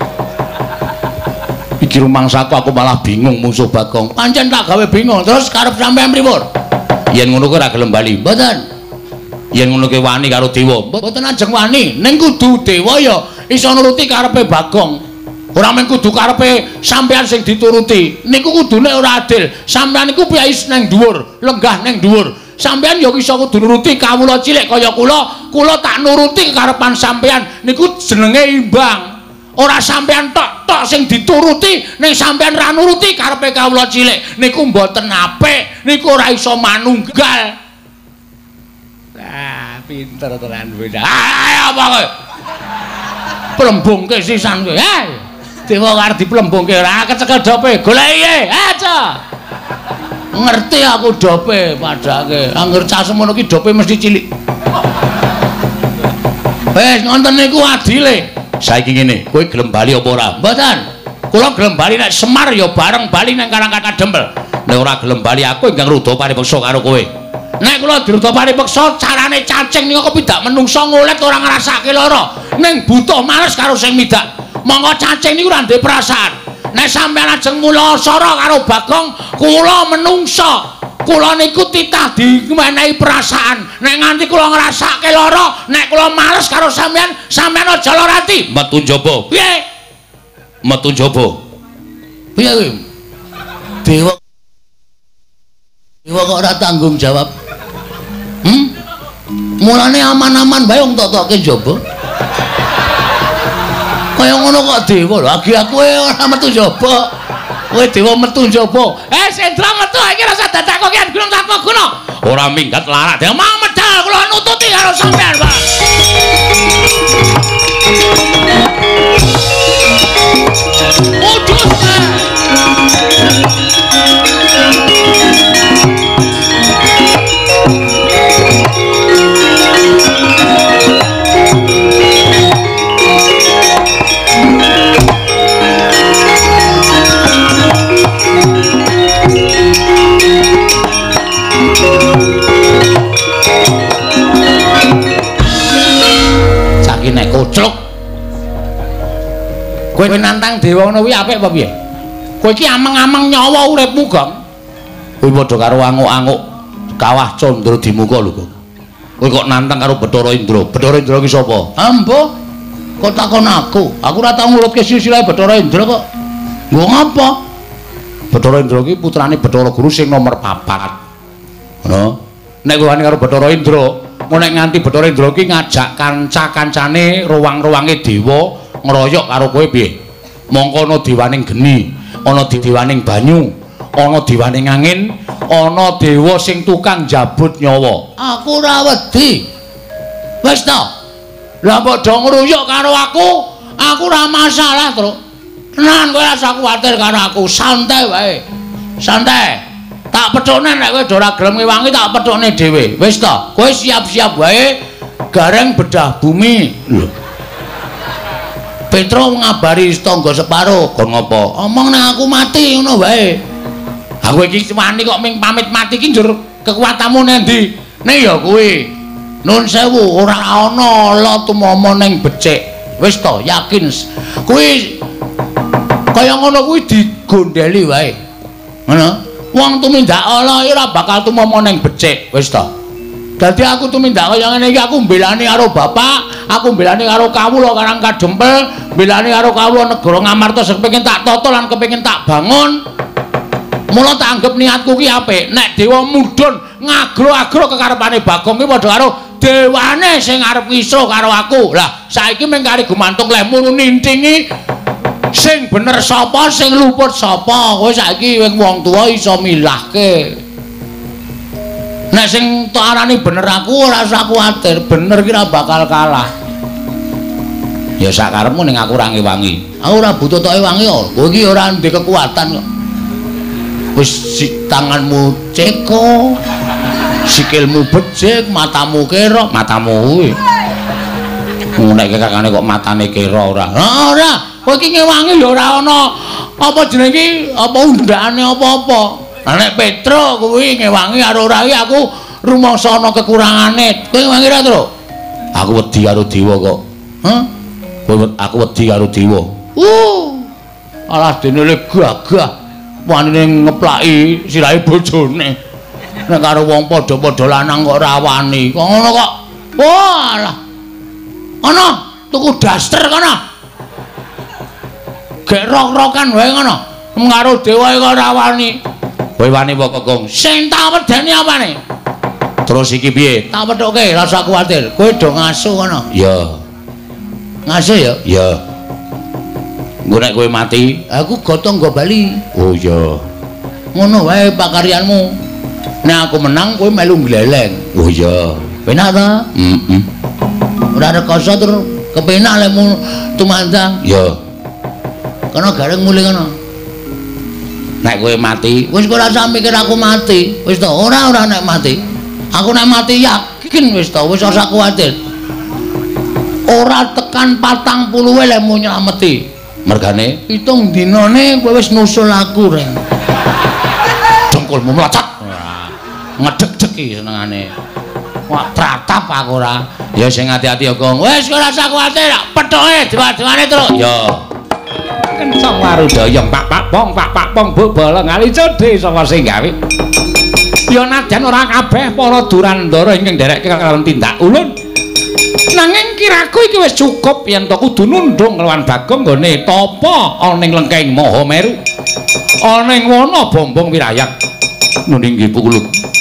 Iki rumangsaku aku malah bingung musuh Bagong. Pancen tak gawe bingung. Terus karep sampean pripun? Yen ngono kowe ora gelem bali. Mboten. Yen ngono kowe wani karo dewa. Mboten ajeng wani. Ning kudu dewa ya iso nuruti karepe Bagong. Ora mung kudu karepe sampean sing dituruti. Niku kudune ora adil. Sampean iku piyais nang dhuwur, lenggah nang dhuwur. Sampean ya iso kudu nuruti kawula cilik kaya kula. Kula tak nuruti karepan sampean. Niku jenenge imbang. Ora sampean tok-tok sing dituruti, ning sampean ra nuruti karepe kawula cilik. Niku mboten apik. Niku ora iso manunggal. Ah, pinter tenan kowe. Ah, apa kowe? Plembungke sisan kowe. Ha. Dewa arep diplembungke ora kecekel dope. Goleki, aja. Ngerti aku dope padake. Angger cah semono ki dope mesti cilik. Wes ngonten niku adile. Saiki ngene, kowe gelem bali apa ora? Mboten. Kula gelem bali nek Semar ya bareng bali nang Karangkata Dempel. Nek ora gelem bali aku ingkang ruda paripeksa karo kowe. Nek kula diruda paripeksa carane cacing niku kepidak menungso ngulet ora ngrasake lara. Ning butuh males karo sing midak. Monggo cacing niku ora ndek perasaan. Nek sampeyan ajeng mula sara karo Bagong, kula menungso. Kula niku titah dimenehi perasaan. Nek nganti kula ngrasake lara, nek kula males karo sampeyan, sampeyan aja lara ati. Metu njaba. Piye? Metu njaba. Piye kuwi? Dewa Dewa kok ora tanggung jawab. Hmm? Mulane aman-aman bae wong tok-toke njaba. Kaya ngono kok dewa lho, agi aku ora metu njaba. Kowe dewa metu njaba. Eh, Sendra metu iki rasa dadakoke gunung tanpa guna. Ora minggat larak, dewe mau medal kula nututi karo sampean, Pak. Udus. Nek kocluk kowe nantang dewa ngono kuwi apik apa piye? Kowe iki ameng-ameng nyawa uripmu, Gong. Kowe padha karo anguk-anguk kawah Candra Dimuka lho, Gong. Kowe kok nantang karo Bathara Indra. Bathara Indra ki sapa? Ambo. Kok takon aku? Aku ora tau ngulutke silsilah Bathara Indra kok. Nggo ngapa? Bathara Indra ki putrane Bathara Guru sing nomor papat. Ngono. Nek kowe wani karo Bathara Indra, nek nganti Bathara Indra ki ngajak kanca-kancane ruwang-ruwange dewa ngeroyok karo kowe piye? Mongko ana dewaning geni, ana dewaning banyu, ana dewaning angin, ana dewa sing tukang jabut nyawa. Aku ora wedi. Wis ta? Lah padha ngruyuk karo aku, aku ora masalah, Truk. Tenan kowe ora usah kuwatir karo aku, santai wae. Santai. Tak pethone nek kowe ora gelem ngewangi tak pethone dhewe. Wis ta, kowe siap-siap wae gareng bedah bumi. Lho. Petro ngabari tangga separo, kon ngopo? Omong nek aku mati ngono wae. Aku iki wani kok ming pamit mati iki njur kekuatanmu nendi? Nek ya kuwi. Nun sewu ora ana ala tumomo ning becik. Wis ta, yakin. Kuwi kaya ngono kuwi digondheli wae. Ngono. Wong tumindak ala ora bakal tumomo ning becik, wis ta. Dadi aku tumindak kaya ngene iki aku mbelani karo bapak, aku mbelani karo kawula Karangkata Dempel, mbelani karo kawula negara Ngamarta sing kepengin tak tata lan kepengin tak bangun. Mula tak anggap niatku ki apik. Nek dewa mudhun ngagro-agro kekarepane Bagong ki padha karo dewane sing arep ngisruh karo aku. Lah, saiki mung kari gumantung lehmu nintingi sing bener sapa sing luput sapa. Kowe saiki wong tuwa iso milahke. Nek sing tok arani bener aku ora usah kuwatir, bener ki ora bakal kalah. Ya sak karepmu ning aku ora ngewangi. Aku ora butuh tok ewangi kok. Kowe iki ora ndek kekuatan kok. Wis tanganmu ceko. sikilmu becik, matamu kira, matamu kuwi. Nek kakane kok matane kira ora. Ora, kowe iki ngewangi lho ora ana apa jenenge iki, apa undhane apa-apa. Lah nek Petro kuwi ngewangi karo ora iki aku rumangsa ana kekurangane. Kowe ngewangi ra, Tru? Aku wedi karo dewa kok. Hah? Kowe aku wedi karo dewa. Uh. Alah dene le gagah wanine ngeplaki sirahe bojone. Nek karo wong padha-padha lanang kok ora wani. Kok ngono kok. Walah. Ana tuku daster kono. Gek rok-rokan wae ngono. Karo dewa kok ora wani. Kowe wani apa Kokong? Sing tak wedeni apane? Terus iki piye? Tak wethuke, ora usah kuwatir. Kowe do ngasuh kono. Ya. Ngasuh ya? Ya. Engko nek kowe mati, aku gotong nggo bali. Oh iya. Ngono wae pakaryanmu. Nek aku menang kowe melu gleleng. Oh iya. Penak ta? Heeh. Ora rekoso tur kepenak lekmu tumandang. Ya. Kono gareng mulih kono. Nek kowe mati, wis ora usah mikir aku mati. Wis to, ora ora nek mati. Aku nek mati yakin wis to, wis ora usah kuwatir. Ora tekan patang puluh lekmu nylameti. Mergane pitung dinane kowe wis nusul aku reng. Dengkulmu mlacak. Ngedeg-degi senengane. Wah, tratap aku ora. Ya sing ati-ati ya, Gong. Wis ora usah kuwatir, pethoke dewa-dewane terus. Ya. Kencang warudaya pak pak pong pak pak pong bobol ngali cedhe sapa sing gawe. Ya najan ora kabeh para durandara ingkang nderekke kalawan tindak ulun. Nanging kiraku iki wis cukup yen to kudu nundung kelawan Bagong nggone tapa ana ning lengkeng Mahameru. Ana ing wana bombong wirayat. Nuninggih pukuluk.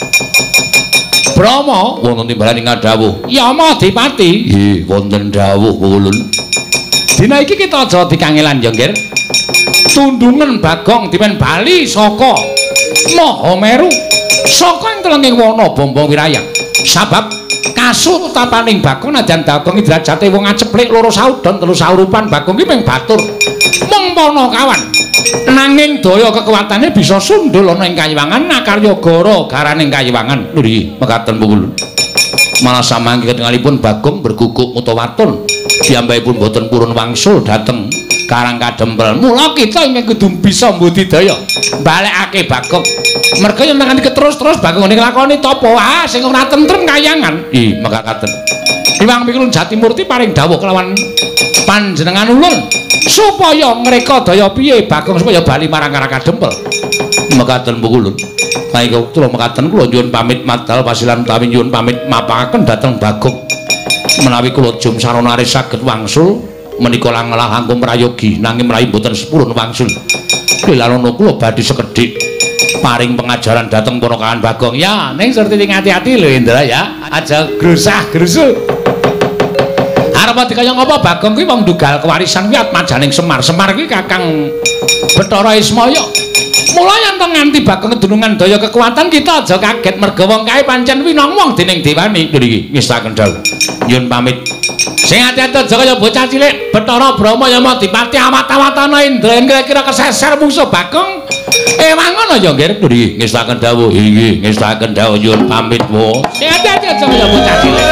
Brahma wonten timbalan ing dawuh. Yama Adipati. Nggih, wonten dawuh pukulun. Dina iki kita aja dikangelan ya, Nggir. Tundungan Bagong dipen bali saka Mahameru. Saka ing telenging wana bombong wirayat. Sabab kasutapaning Bagong najan Bagong iki derajate wong aceplik loro saudon telu saurupan Bagong iki mung batur mung pana kawan nanging daya kekuatane bisa sundul ana ing Kayiwangan Nakaryagara garane Kayiwangan lho iki mekaten pukul malah samangke ketingalipun Bagong berguguk mutawatun piyambakipun boten purun wangsul dhateng Karang Kadempel mula kita ingin kudu bisa mbudidaya balekake Bagong merga yen tekan terus-terus Bagong nglakoni tapa ah sing ora tentrem Kayangan ih mekaten Hyang Pikulun Jatimurti paring dawuh kelawan panjenengan ulun supaya ngreka daya piye Bagong supaya bali marang Karang Kadempel mekaten pukulun baik kula mekaten kula nyuwun pamit madal pasilan utawi nyuwun pamit mapangaken dhateng Bagong menawi kula jum saronare saged wangsul menika langlah langkung prayogi nanging mrayi boten sepurun wangsul lelanono kula badhe sekedhik paring pengajaran dhateng ponakan Bagong ya ning surti ngati-ati lho Indra ya aja grusah grusu arep dikaya ngapa Bagong kuwi wong dugal kewarisan kuwi atmajaning Semar Semar kuwi Kakang Bathara Ismaya mula yen to nganti Bagong kedunungan daya kekuatan kita aja kaget merga wong kae pancen winong wong dening dewani lho iki ngestaken dawuh nyuwun pamit sing ati-ati aja kaya bocah cilik Bathara Brahma Yama Adipati awat-awatana Indra kira-kira keseser musuh Bagong eh mangono ya nggih lho iki ngestaken dawuh nggih ngestaken dawuh nyuwun pamit wo sing ati-ati aja kaya bocah cilik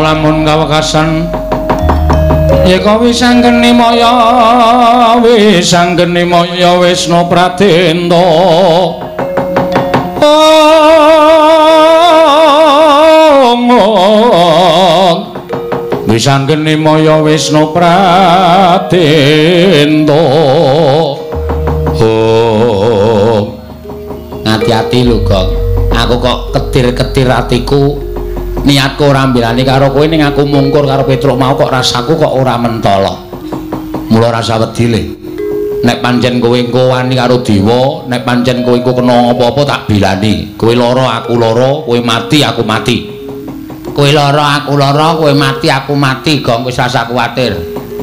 mula lamun kawekasan yeka wis anggeni maya wis anggeni maya Wisnu Pradenta wis anggeni maya Wisnu Pradenta oh ngati-ati lho Gong aku kok ketir-ketir atiku niatku ora mbelani karo kowe ning aku mungkur karo Petruk mau kok rasaku kok ora mentolo mula rasa wedi le nek pancen kowe engko wani karo dewa nek pancen kowe engko kena apa-apa tak bilani kowe lara aku lara kowe mati aku mati kowe lara aku lara kowe mati aku mati Gong wis rasa kuwatir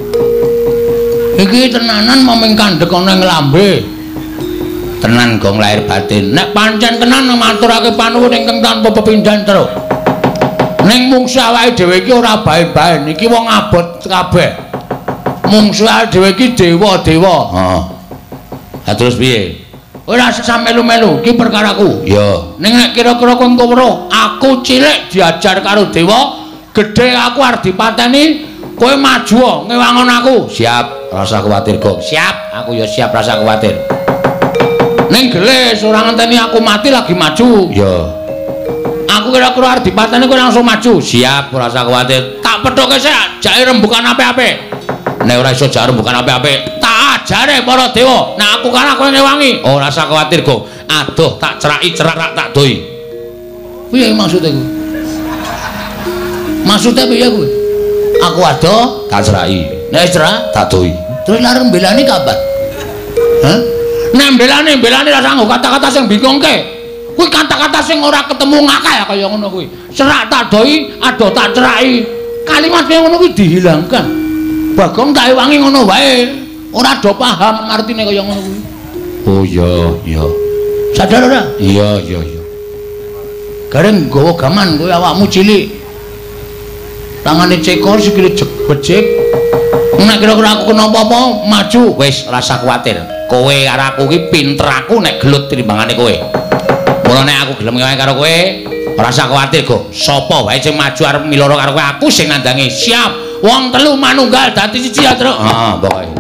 iki tenanan momeng kandhek ana ing lambe tenan Gong lahir batin nek pancen tenan maturake panuwun ingkang tanpa pepindhan terus ning mungsuh awake dhewe iki ora bae-bae iki wong abot kabeh mungsuh awake dhewe iki dewa-dewa heeh ha terus piye ora sesam melu-melu iki perkaraku ya ning nek kira-kira kowe engko weruh aku cilik diajar karo dewa gedhe aku arep dipateni kowe maju ngewangon aku siap rasa kuwatir Gong siap aku ya siap rasa kuwatir ning gelis ora ngenteni aku mati lagi maju ya aku kira-kira arep dipateni kowe langsung maju siap ora usah kuwatir tak pethoke sik jake rembukan apik-apik nek ora iso jake rembukan apik-apik tak ajare para dewa nek aku kalah kowe ngewangi ora usah kuwatir Gong aduh tak ceraki cerak tak doi piye maksudnya kuwi maksudnya piye kuwi aku adoh tak ceraki nek cerak tak doi terus lare mbelani kapan hah nek mbelani mbelani ra sanggo kata-kata sing bingungke kuwi kata-kata sing ora ketemu ngakal kaya ngono kuwi. Serak tak doi, adoh tak ceraki. Kalimat kaya ngono kuwi dihilangkan. Bagong tak ewangi ngono wae. Ora do paham artine kaya ngono kuwi. Oh iya, iya. Sadar ora? Iya, iya, iya. Gareng nggawa gaman kowe awakmu cilik. Tangane cekor sikile becik. Nek kira-kira aku kena apa-apa, maju. Wis rasa kuwatir. Kowe karo aku iki pinter aku nek gelut timbangane kowe. Mulane aku gelem ngewangi karo kowe, ora usah kuwatir Go. Sapa wae sing maju arep miloro karo kowe, aku sing nandangi. Siap. Wong telu manunggal dadi siji ya, Truk. Heeh, pokoke.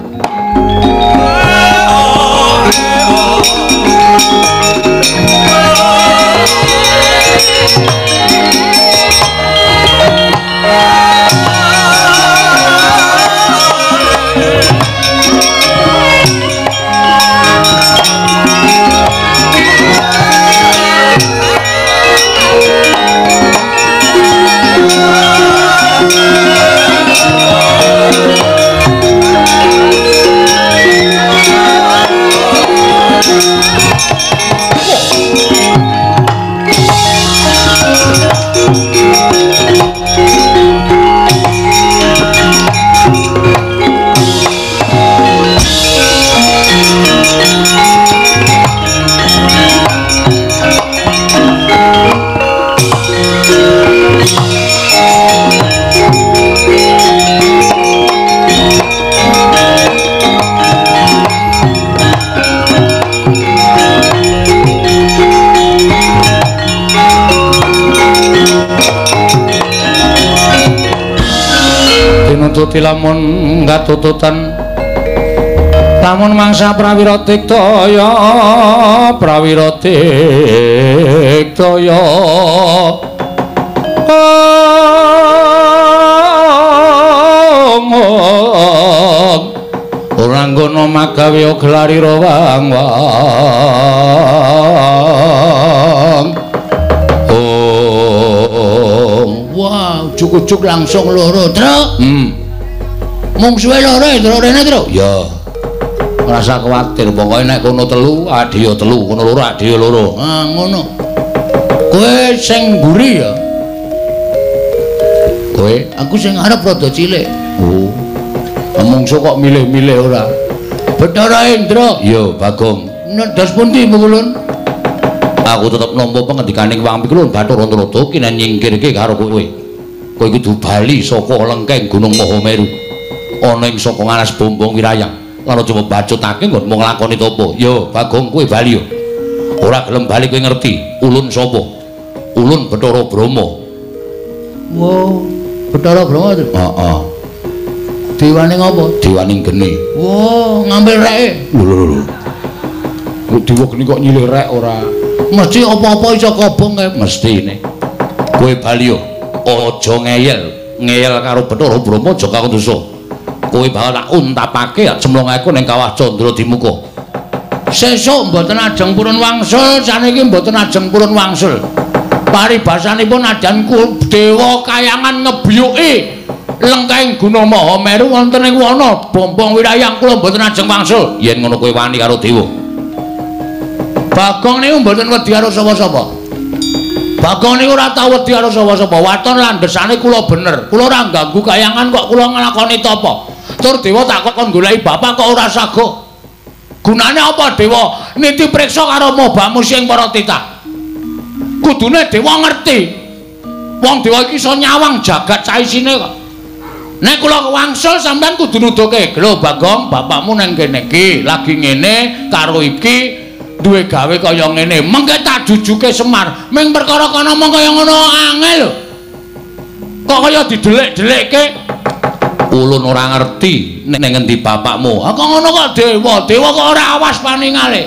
Tuti lamun ngatututan lamun mangsa prawira tiktaya prawira tiktaya ora nggono magawe glari rawang wow cukup-cukup langsung loro Truk hmm. Mungsuhe loro Truk rene Truk ya ora usah kuwatir pokoke nek kono telu adhiya telu kono loro adhiya loro ah ngono kowe sing mburi ya kowe aku sing arep rada cilik oh mungsu kok milih-milih ora Bathara Indra ya Bagong ndas pundi Mulun aku tetep nampa pengendikaning Wang Pikulun Bathara Antarada kinen nyingkirke karo kowe kowe iki dubali saka lengkeng Gunung Mahameru ana ing saka ngalas bombong wirayang lan aja mbacutake nggon mung nglakoni topo ya Bagong kowe bali yo ora gelem bali kowe ngerti ulun sapa ulun Bathara Brahma wow Bathara Brahma to. Heeh. Dewane ngopo? Dewaning geni. Wah, ngambil reke. Lho lho lho. Kok dewa geni kok nyilih rek ora. Mesti apa-apa iso kobong kae mestine. Kowe bali yo. Aja ngeyel. Ngeyel karo Bathara Brahma aja kakon dosa. Kowe bakal tak untapake jemlongaku ning kawah Candra Dimuka. Sesuk mboten ajeng purun wangsul, saniki mboten ajeng purun wangsul. Paribasanipun adan dewa kayangan ngebiyuki lengkeng Gunung Mahameru wonten ing wana Bombong Wirayang kula mboten ajeng wangsul. Yen ngono kowe wani karo dewa. Bagong niku mboten wedi karo sapa-sapa. Bagong niku ora tau wedi karo sapa-sapa. Waton landhesane kula bener. Kula ora ganggu kayangan kok kula nglakoni tapa. Tur dewa tak kok goleki bapak kok ora sago. Gunane apa dewa niti priksa karo mobamu sing para titah. Kudune dewa ngerti. Wong dewa iki iso nyawang jagat saisine kok. Nek kula wangsul sampean kudu nuduhke, "Lho Bagong, bapakmu nang kene iki lagi ngene karo iki duwe gawe kaya ngene." Mengke tak jujuke Semar. Ming perkara kono mong kaya ngono angel. Kok kaya didelik-delikke? Ulun ora ngerti nek ngendi bapakmu. Ah kok ngono kok dewa? Dewa kok ora awas paningale.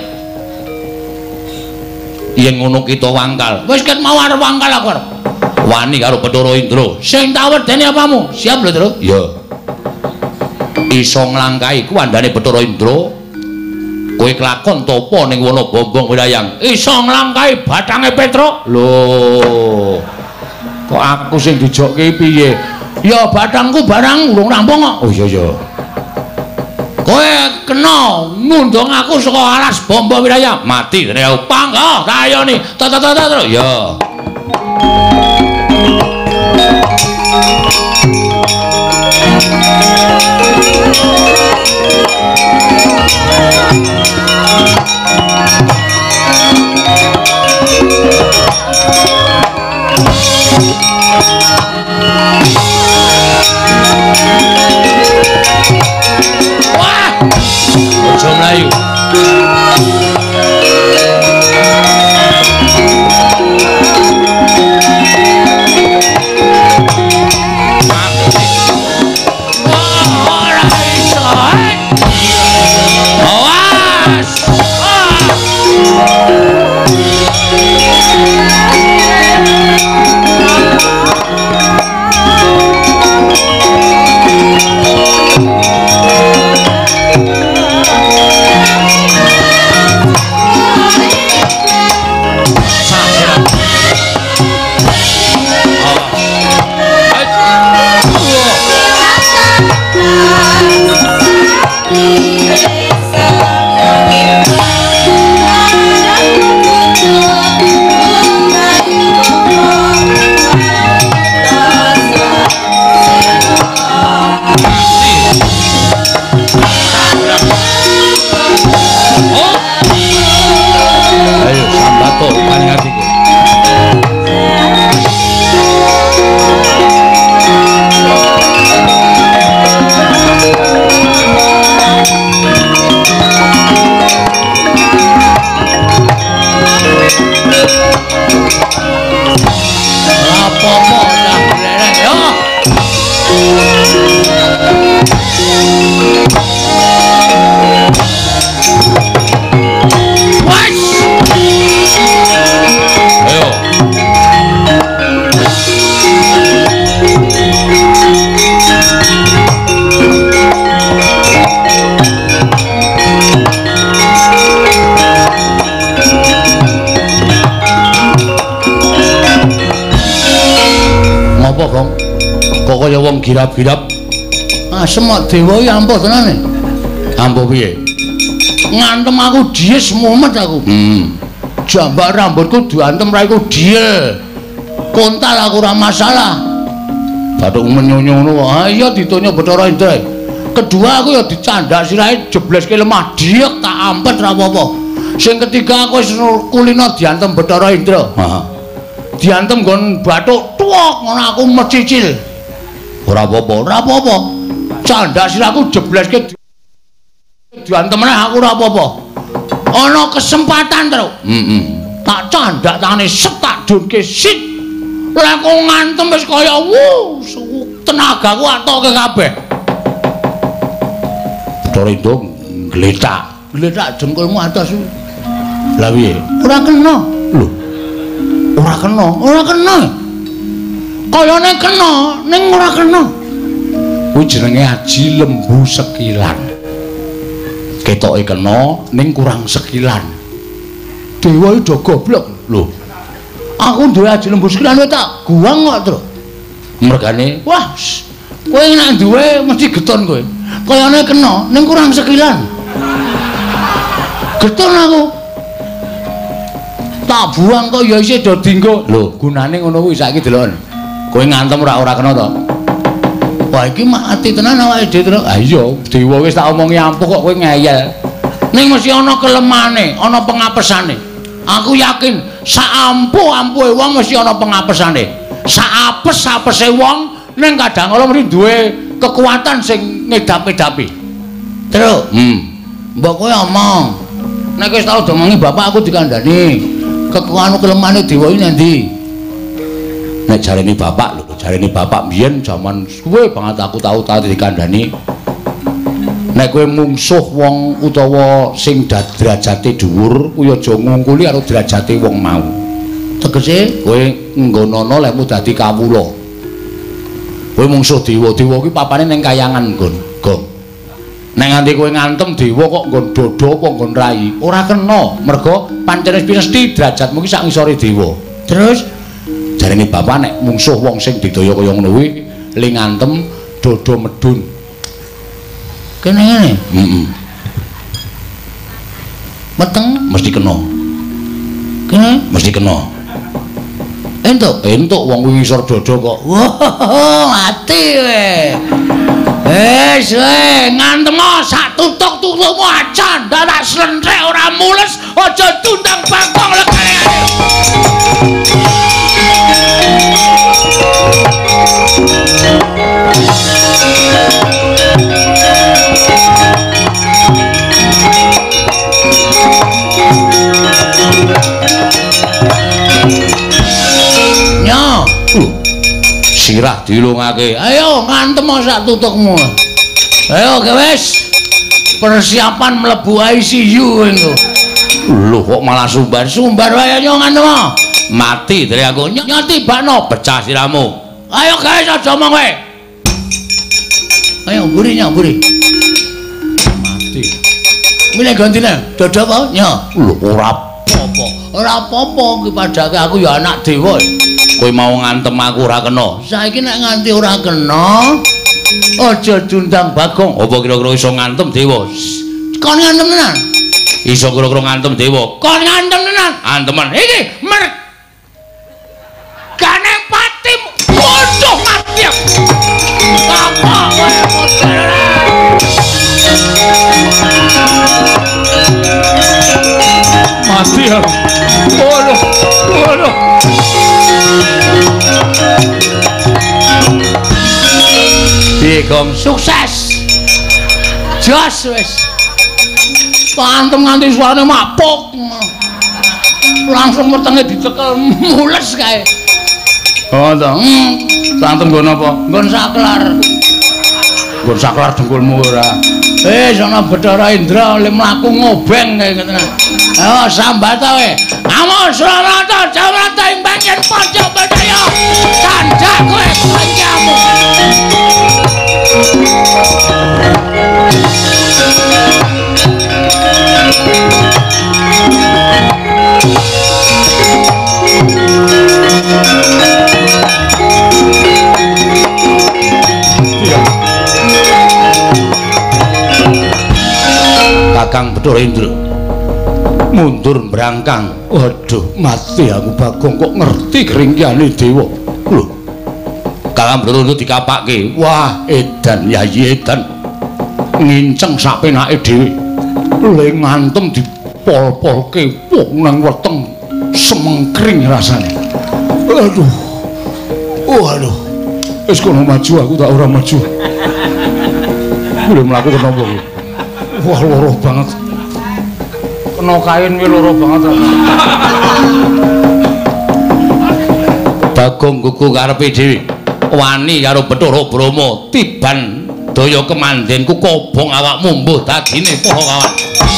Yen ngono kita wangkal. Wis ket mau arep wangkal aku arep. Wani karo Bathara Indra. Sing tak wedeni apamu? Siap lho, Tru? Iya. Iso nglangkahi ku andane Bathara Indra. Kowe kelakon topo ning wana Bombong Wirayang. Iso nglangkahi bathange Petra. Lho. Kok aku sing dijokke piye? Ya bathangku barang urung rampung kok. Oh iya iya. Kowe kena ngundung aku saka alas Bombong Wirayang. Mati dene aku pangga tak ayoni. Tata-tata ya. Wah! Ojo mlayu. Kaya wong girap-girap. Ah semok dewa iki ampuh tenane. Ampuh piye? Ngantem aku dies mumet aku. Hmm. Jambak rambutku diantem raiku diel. Kontal aku ora masalah. Bathuk menyonyo ngono. Ah iya ditonyo Bathara Indra. Kedua aku ya dicandak sirahe jebleske lemah diek tak ampet ora apa-apa. Sing ketiga aku wis kulino diantem Bathara Indra. Heeh. Diantem nggon bathuk tuwok ngono aku mecicil. Ora apa-apa, ora apa-apa. Candak siraku jebleske diantem meneh aku ora apa-apa. Ana kesempatan, Tru. Heeh. Tak candak tangane set tak dunke sit. Lah kok ngantem wis kaya wuh, suwuk. tenagaku atoke kabeh. Bathara Indra gletak, gletak jengkulmu atas. Lah piye? Ora kena. Lho. Ora kena, ora kena. Kayane kena, ning ora kena. Kuwi jenenge Aji Lembu Sekilan. Ketoke kena ning kurang sekilan. Dewa iki do goblok. Lho. Aku duwe Aji Lembu Sekilan kowe tak guang kok, Tru. Mergane, wah, kowe nek duwe mesti getun kowe. Kayane kena ning kurang sekilan. Getun aku. Tak buang kok ya isih do dienggo. Lho, gunane ngono kuwi saiki delok. Kowe ngantem ora ora kena to. Wah iki mati tenan awake dhewe terus. Ah iya, dewa wis tak omongi ampuh kok kowe ngeyel. Ning mesti ana kelemane, ana pengapesane. Aku yakin sak ampuh-ampuhe wong mesti ana pengapesane. Sak apes-apese wong ning kadang kala mesti duwe kekuatan sing ngedap-edapi. Terus, hmm. Mbok kowe omong. Nek wis tau domongi bapak aku dikandani. Kekuatan kelemane dewa iki endi? Nek jarene bapak lho, jarene bapak biyen jaman suwe banget aku tau tau dikandani. Nek kowe mungsuh wong utawa sing derajate dhuwur, kuwi aja ngungkuli karo derajate wong mau. Tegese kowe nggonana lekmu dadi kawula. Kowe mungsuh dewa, dewa kuwi papane ning kayangan nggon, Gong. Nek nganti kowe ngantem dewa kok nggon dodo apa nggon rai, ora kena. Merga pancen wis mesti derajatmu ki sak ngisore dewa. Terus jarene bapak nek mungsuh wong sing didaya kaya ngono kuwi li ngantem dodo medun. Kene ngene. Heeh. Meteng mesti kena. Kene mesti kena. Entuk, entuk wong kuwi ngisor dodo kok. Wah, mati kowe. Wes we, ngantem sak tutuk-tutukmu acan, dadak slentrek ora mules, aja tundang bangkong lekane. Nyo. Sirah dilungake. Ayo ngantem sak tutukmu. Ayo wis. Persiapan mlebu I C U engko. Lho kok malah sumbar-sumbar wae nyo ngantem. Mati dari aku. Nyoti bakno pecah siramu. Ayo guys aja omong kowe. Ayo mburi nyo mburi. Mati. Milih gantine dodo apa nyo? Lho ora apa-apa. Ora apa-apa ki padake aku ya anak dewa. Kowe mau ngantem aku ora kena. Saiki nek nganti ora kena, aja diundang Bagong. Apa kira-kira iso ngantem dewa? Kon ngantem tenan. Iso kira-kira ngantem dewa. Kon ngantem tenan. Antemen iki mer gane pati bodoh mati. Apa kowe mati ya. Bodoh, bodoh. Gong sukses. Jos wis. Pantem nganti suarane mapuk. Langsung wetenge dicekel mules kae. Oh to. Pantem nggon apa? Nggon saklar. Nggon saklar dengkulmu ora. Eh sono Bathara Indra le mlaku ngobeng kae ngoten. Ayo sambat kowe. Amun Suralata Jawata imbang yen Panca Bajaya. Sanjak kowe panjamu. Kakang Bathara Indra mundur brangkang. Waduh, mati aku Bagong kok ngerti keringkiane dewa. Lho. Kakang Bathara Indra dikapakke. Wah, edan yayi edan. Nginceng sak penake dhewe. Le ngantem dipol-polke wong nang weteng semengkring rasane. Aduh. Waduh. Wis kono maju aku tak ora maju. Belum mlaku kenapa kuwi? Wah, loro banget. Kena kain kuwi loro banget. Bagong kuku karepe dhewe. wani karo Bathara Brama tiban daya kemandenku kobong awakmu mbuh dadine para kawan.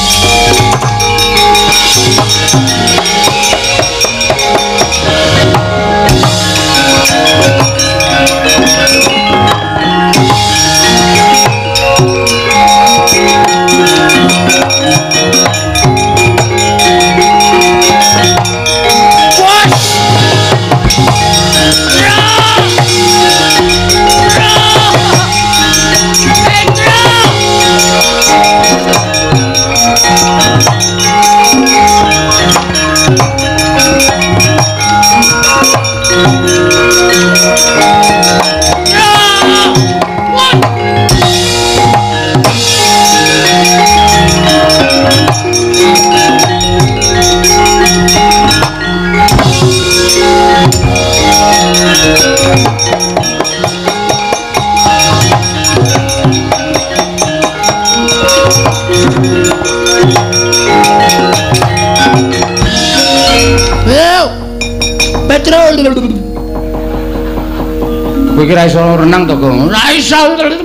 Kowe kira iso renang to, Gong? Ora iso.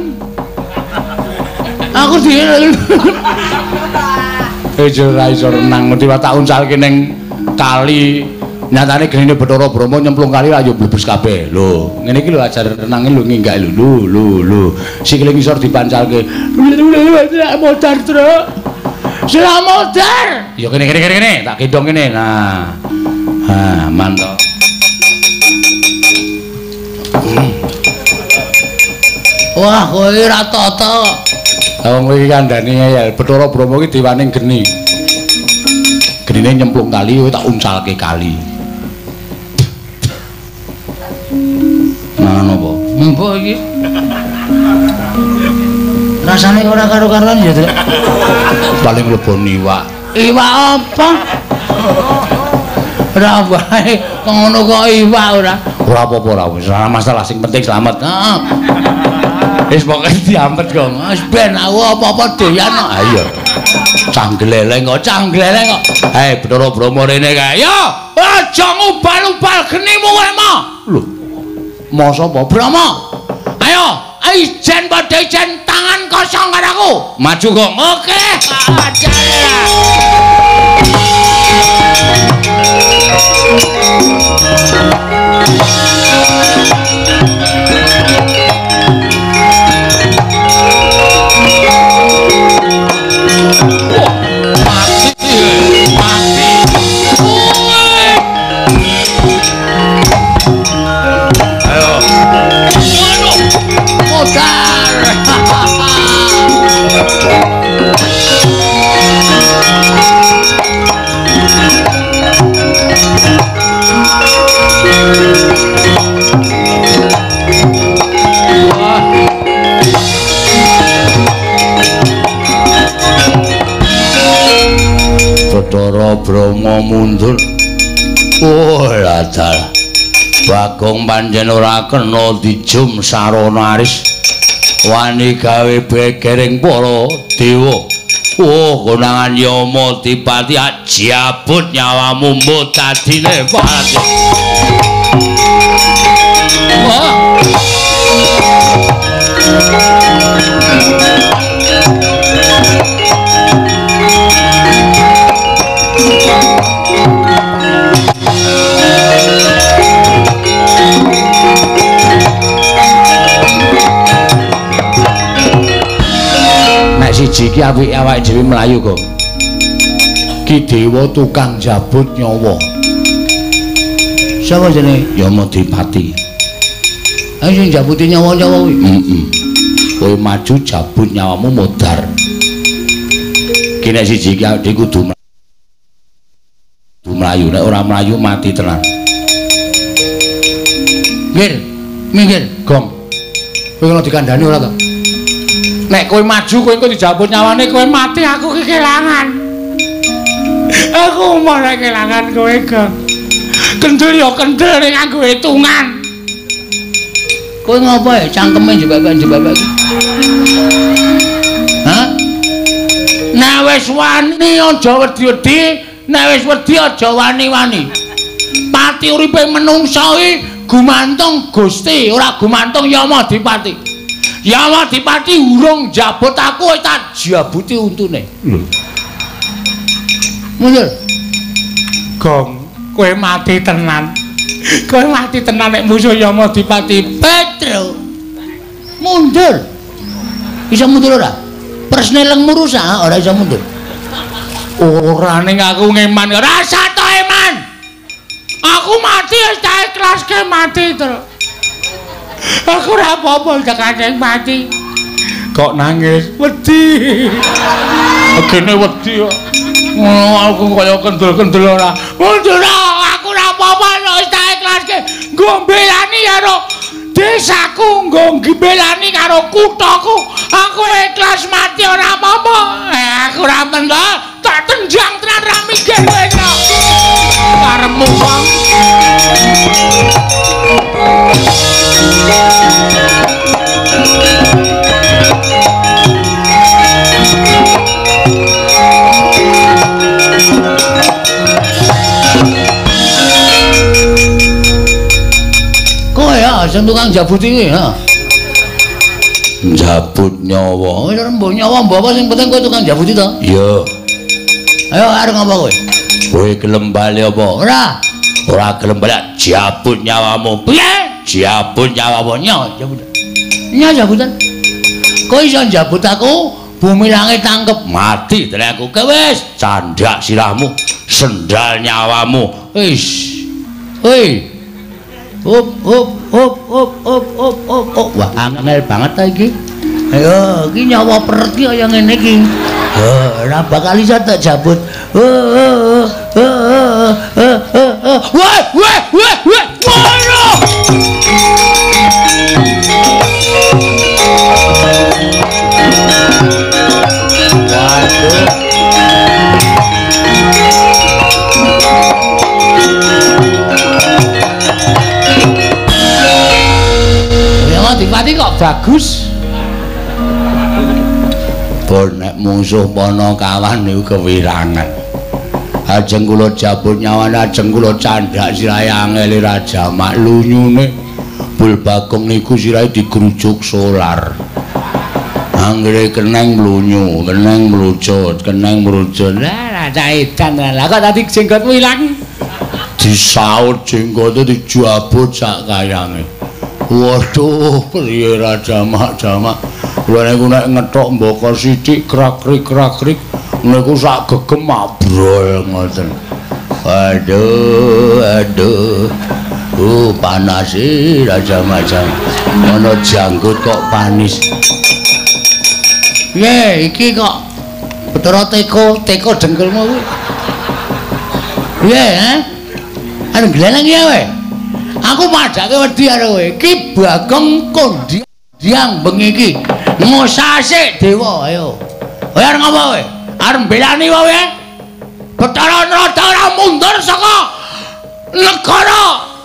Aku di Ejo ora iso renang, mesti tak unsalke ning kali. Nyatane genine Bathara Brama nyemplung kali ayo mlebes kabeh. Lho, ngene iki lho ajar renange lho nginggak lho. Lho, lho, lho. Sikile ngisor dipancalke. Modar, Truk. Sila modar. Ya kene kene kene kene, tak gendong kene. Nah. Ha, mantap. Wah, kowe ora tata. Lah wong iki kandhane ya Bathara Brama iki dewaning geni. Genine nyemplung kali kowe tak uncalke kali. Nah napa? Mbok iki. Rasane ora karo-karoan ya, Truk. Paling mlebon iwak. Iwak apa? Ora wae ngono kok iwak ora. Ora apa-apa ora wis ora masalah sing penting selamat. Heeh. Wis pokoke diampet kok. Wis ben aku apa-apa doyan kok. Ha iya. Canggleleng kok, canggleleng kok. Hei Bathara Brama rene kae. Yo, aja ngubal-ubal genimu kowe mo. Lho. Mo sapa? Brama. Ayo, ijen padha ijen tangan kosong karo aku. Maju kok. Oke. Ajare. Bathara Brama mundur. Oh ladal. Bagong pancen ora kena dijum sarana aris. Wani gawe begering para dewa. Oh konangan Yama Dipati jabut nyawamu mbok dadine pati. Wah. Siji iki apike awake dhewe mlayu kok. Ki dewa tukang jabut nyawa. Sapa jenenge? Yama Dipati. Ayo sing jabuti nyawa-nyawa kuwi. Heeh. Kowe maju jabut nyawamu modar. Ki nek siji iki awake kudu mlayu, nek ora mlayu mati tenan. Minggir, minggir, Gong. Kowe ngono dikandhani ora to? Nek kowe maju kowe engko dijabut nyawane kowe mati aku kekelangan. Aku mau kekelangan kowe, Gong. Kendel ya kendel ning nganggo hitungan. Kowe ngopo ya cangkeme jebak-jebak iki? Hah? Nek wis wani aja wedi-wedi, nek wis wedi aja wani-wani. Pati uripe menungsa iki gumantung Gusti, ora gumantung Yamadipati. Yamadipati urung jabut aku tak jabuti untune. Lho. Mundur. Gong, kowe mati tenan. Kowe mati tenan nek musuh Yamadipati. Petro. Mundur. Bisa mundur ora? Persnelengmu rusak, ora bisa mundur. Ora ning aku ngeman, rasa to eman. Aku mati wis tak ikhlaske mati terus. Aku ora apa-apa tekane mati. Kok nangis? Wedi. Agene wedi kok. Ngono aku kaya kendel-kendel ora. Mundur aku ora apa-apa wis tak ikhlaske. Nggo mbelani karo desaku, nggo mbelani karo kuthaku. Aku ikhlas mati ora apa-apa. Eh, aku ora mendol, tak tenjang tenan ra mikir kowe kok. Karepmu wong. Kowe ya sing tukang jabut iki ha. Jabut nyawa. Ora mbok nyawa mbok apa sing penting kowe tukang jabut to? Iya. Ayo arep ngapa kowe? Kowe gelem bali apa? Ora. Ora gelem bali jabut nyawamu. Piye? Jabut nyawamu nyawa jabut. Nya jabutan. Kowe iso jabut aku, bumi langit tangkep mati dari aku. Wis candak sirahmu, sendal nyawamu. Wis. Hei. Up up up up up up up up. Wah, angel banget ta iki. Ayo, iki nyawa peret ki kaya ngene iki. Heh, ora bakal iso tak jabut. Heh, heh, heh, heh. Wah, wah, wah, wah. Ngono. Waduh. Yamadipati kok bagus. Nek musuh pono kawan niku kewirangan. Ajeng kula jabut nyawane, ajeng kula candhak sirahe angel raja mak lunyune. Bul Bagong niku sirahe digrujuk solar. Anggere keneng mlunyu, keneng mlucut, keneng mrucut. Lah raja edan lah kok tadi jenggotmu ilang. Disaut jenggote dijabut sak kayange. Waduh, priye raja mak jamak. Lha niku nek ngethok mboko sithik krak-krik krak-krik niku sak gegem mabrol ngoten. Aduh, aduh. Uh, panas sih raja macam. Ana janggut kok panis. Piye iki kok Betara teko, teko dengkelmu kuwi. Piye, ha? Are gleneng ya kowe. Aku padake wedi karo kowe. Ki Bagong Kondi diang bengi iki. Ngosase dewa ayo. Kowe arep ngapa kowe? Arep mbelani kowe? Betara Nrada ora mundur saka negara.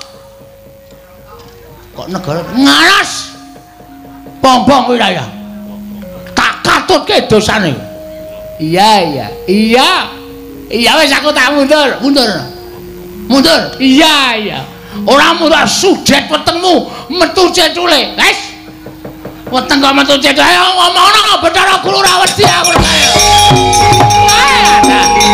Kok negara ngaras? Pompong wilayah. Tak katutke dosane. Iya iya. Iya. Iya wis aku tak mundur, mundur. Mundur. Iya iya. Ora mundur sudet wetengmu metu cecule. Wis. Weteng kok metu cecule. Ayo ngomongno Betara Guru ora wedi aku. Ayo.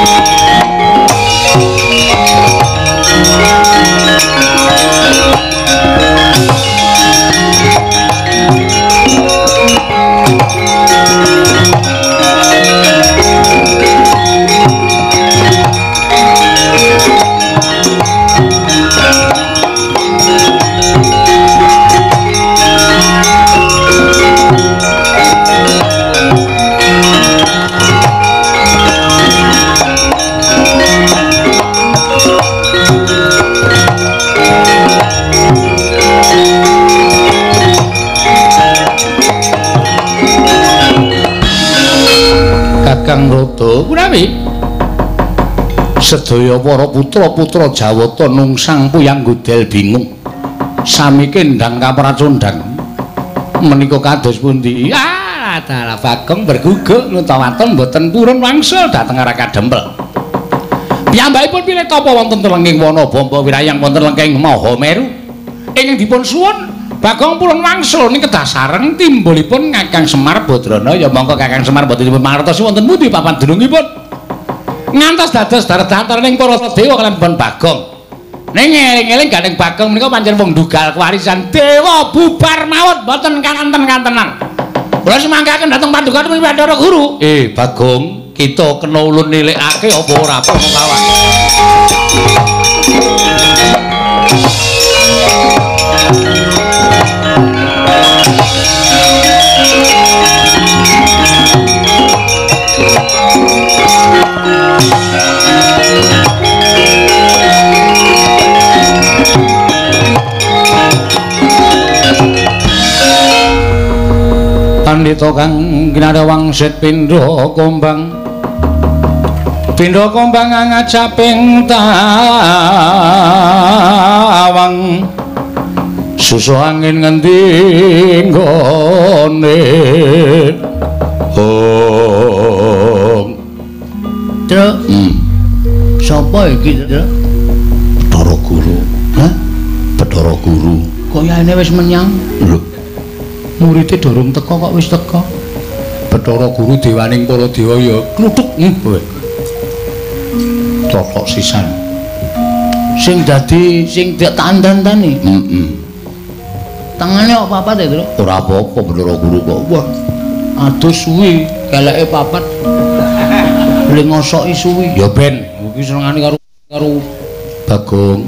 Kakang Rada kuwi sedaya para putra-putra Jawata nungsang puyang gudel bingung sami kendang kapracondang menika kados pundi. Ah dalah Bagong berguguk nutawaton mboten purun wangsul dhateng arah kadempel. Piyambakipun pilih tapa wonten telenging wana bamba wirayang wonten lengking Mahameru Ingkang dipun suwun Bagong pulun wangsul ning kedasaren timbulipun Kakang Semar Badrana ya mongko Kakang Semar boten dipun mangertosi wonten pundi papan dunungipun. Ngantos dados daretantaraning para dewa kaliyan pun Bagong. Ning eling-eling gandeng Bagong menika pancen wong dugal kewarisan dewa bubar mawon boten kanten-kantenan. Kula semangkaken dhateng Paduka menika Bathara Guru. Eh Bagong, kita kena ulun nilikake apa ora apa kawan. Pandhita kang ginara wangsit pindha kombang pindha kombang ngajaping tawang susu angin ngendi nggone oh Truk hmm. Sapa iki Truk? Bathara Guru. Hah? Bathara Guru. Kok yaene wis menyang? Lho muridé durung teka kok wis teka. Bathara Guru dewaning para dewa ya kluthuk kowe. Cocok sisan. Sing dadi sing dak tandantani. Heeh. Tangane kok papat ya, Tru? Ora apa-apa Bathara Guru kok. Wah. Adus suwi, keleke papat. Beli ngosoki suwi. Ya ben, iki senengane karo karo Bagong.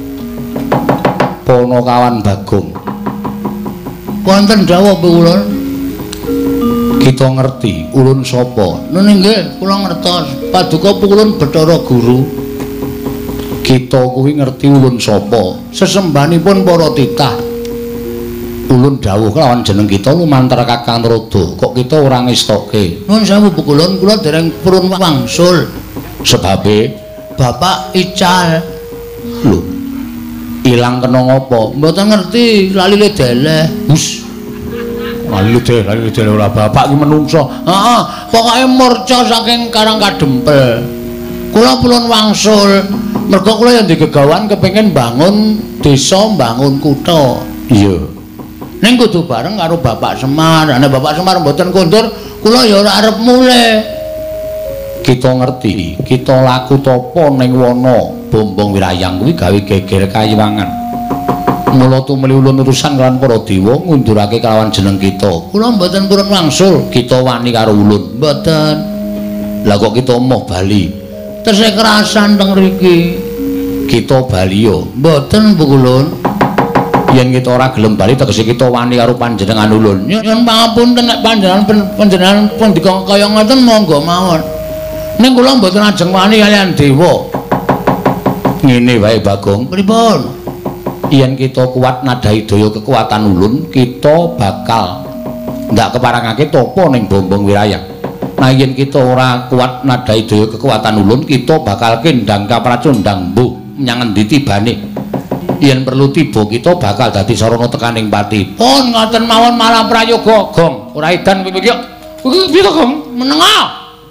Ponokawan Bagong. Wonten dawuh ulun. Kita ngerti ulun sapa? Nun nggih, kula ngertos. Paduka ulun Bathara Guru. Kita kuwi ngerti ulun sapa? Sesembanipun para titah. Ulun dawuh kelawan jeneng kita lumantar Kakang Rodo. Kok kita ora ngestoke? Nun sewu Ulun, kula dereng purun wangsul. Sebabe Bapak Ical. Lho. Ilang kena ngopo? Mboten ngerti, lali le deleh. Hus. Lali deleh, lali deleh ora bapak ki menungso. Heeh, pokoke murca saking Karang Kadempel. Kula pulun wangsul. Mergo kula yang digegawan kepengin bangun desa, bangun kutha. Iya. Ning kudu bareng karo Bapak Semar. Nek Bapak Semar mboten kondur, kula ya ora arep mulih. Kita ngerti, kita laku tapa ning wana Bombong Wirayang kuwi gawe geger kayiwangan. Mula tumeli ulun urusan kalawan para dewa ngundurake kelawan jeneng kita. Kula mboten purun wangsul, kita wani karo ulun. Mboten. Lah kok kita emoh bali. Tesih kerasan teng mriki. Kita bali yo. Mboten Bu Ulun. Yen kita ora gelem bali tegese kita wani karo panjenengan ulun. Nyuwun pangapunten nek panjenengan panjenengan pun dikon kaya ngoten monggo mawon. Ning kula mboten ajeng wani kaliyan dewa. Ngene wae Bagong. Pripun? Yen kita kuat nadai daya kekuatan ulun, kita bakal ndak keparangake topo ning Bombong Wirayang. Nah yen kita ora kuat nadai daya kekuatan ulun, kita bakal kendang kapracundang mbuh menyang endi tibane. Yen perlu tiba kita bakal dadi sarana tekaning pati. Pun ngoten mawon malah prayoga, Gong. Ora edan kowe iki. Kuwi piye to, Gong? Menenga.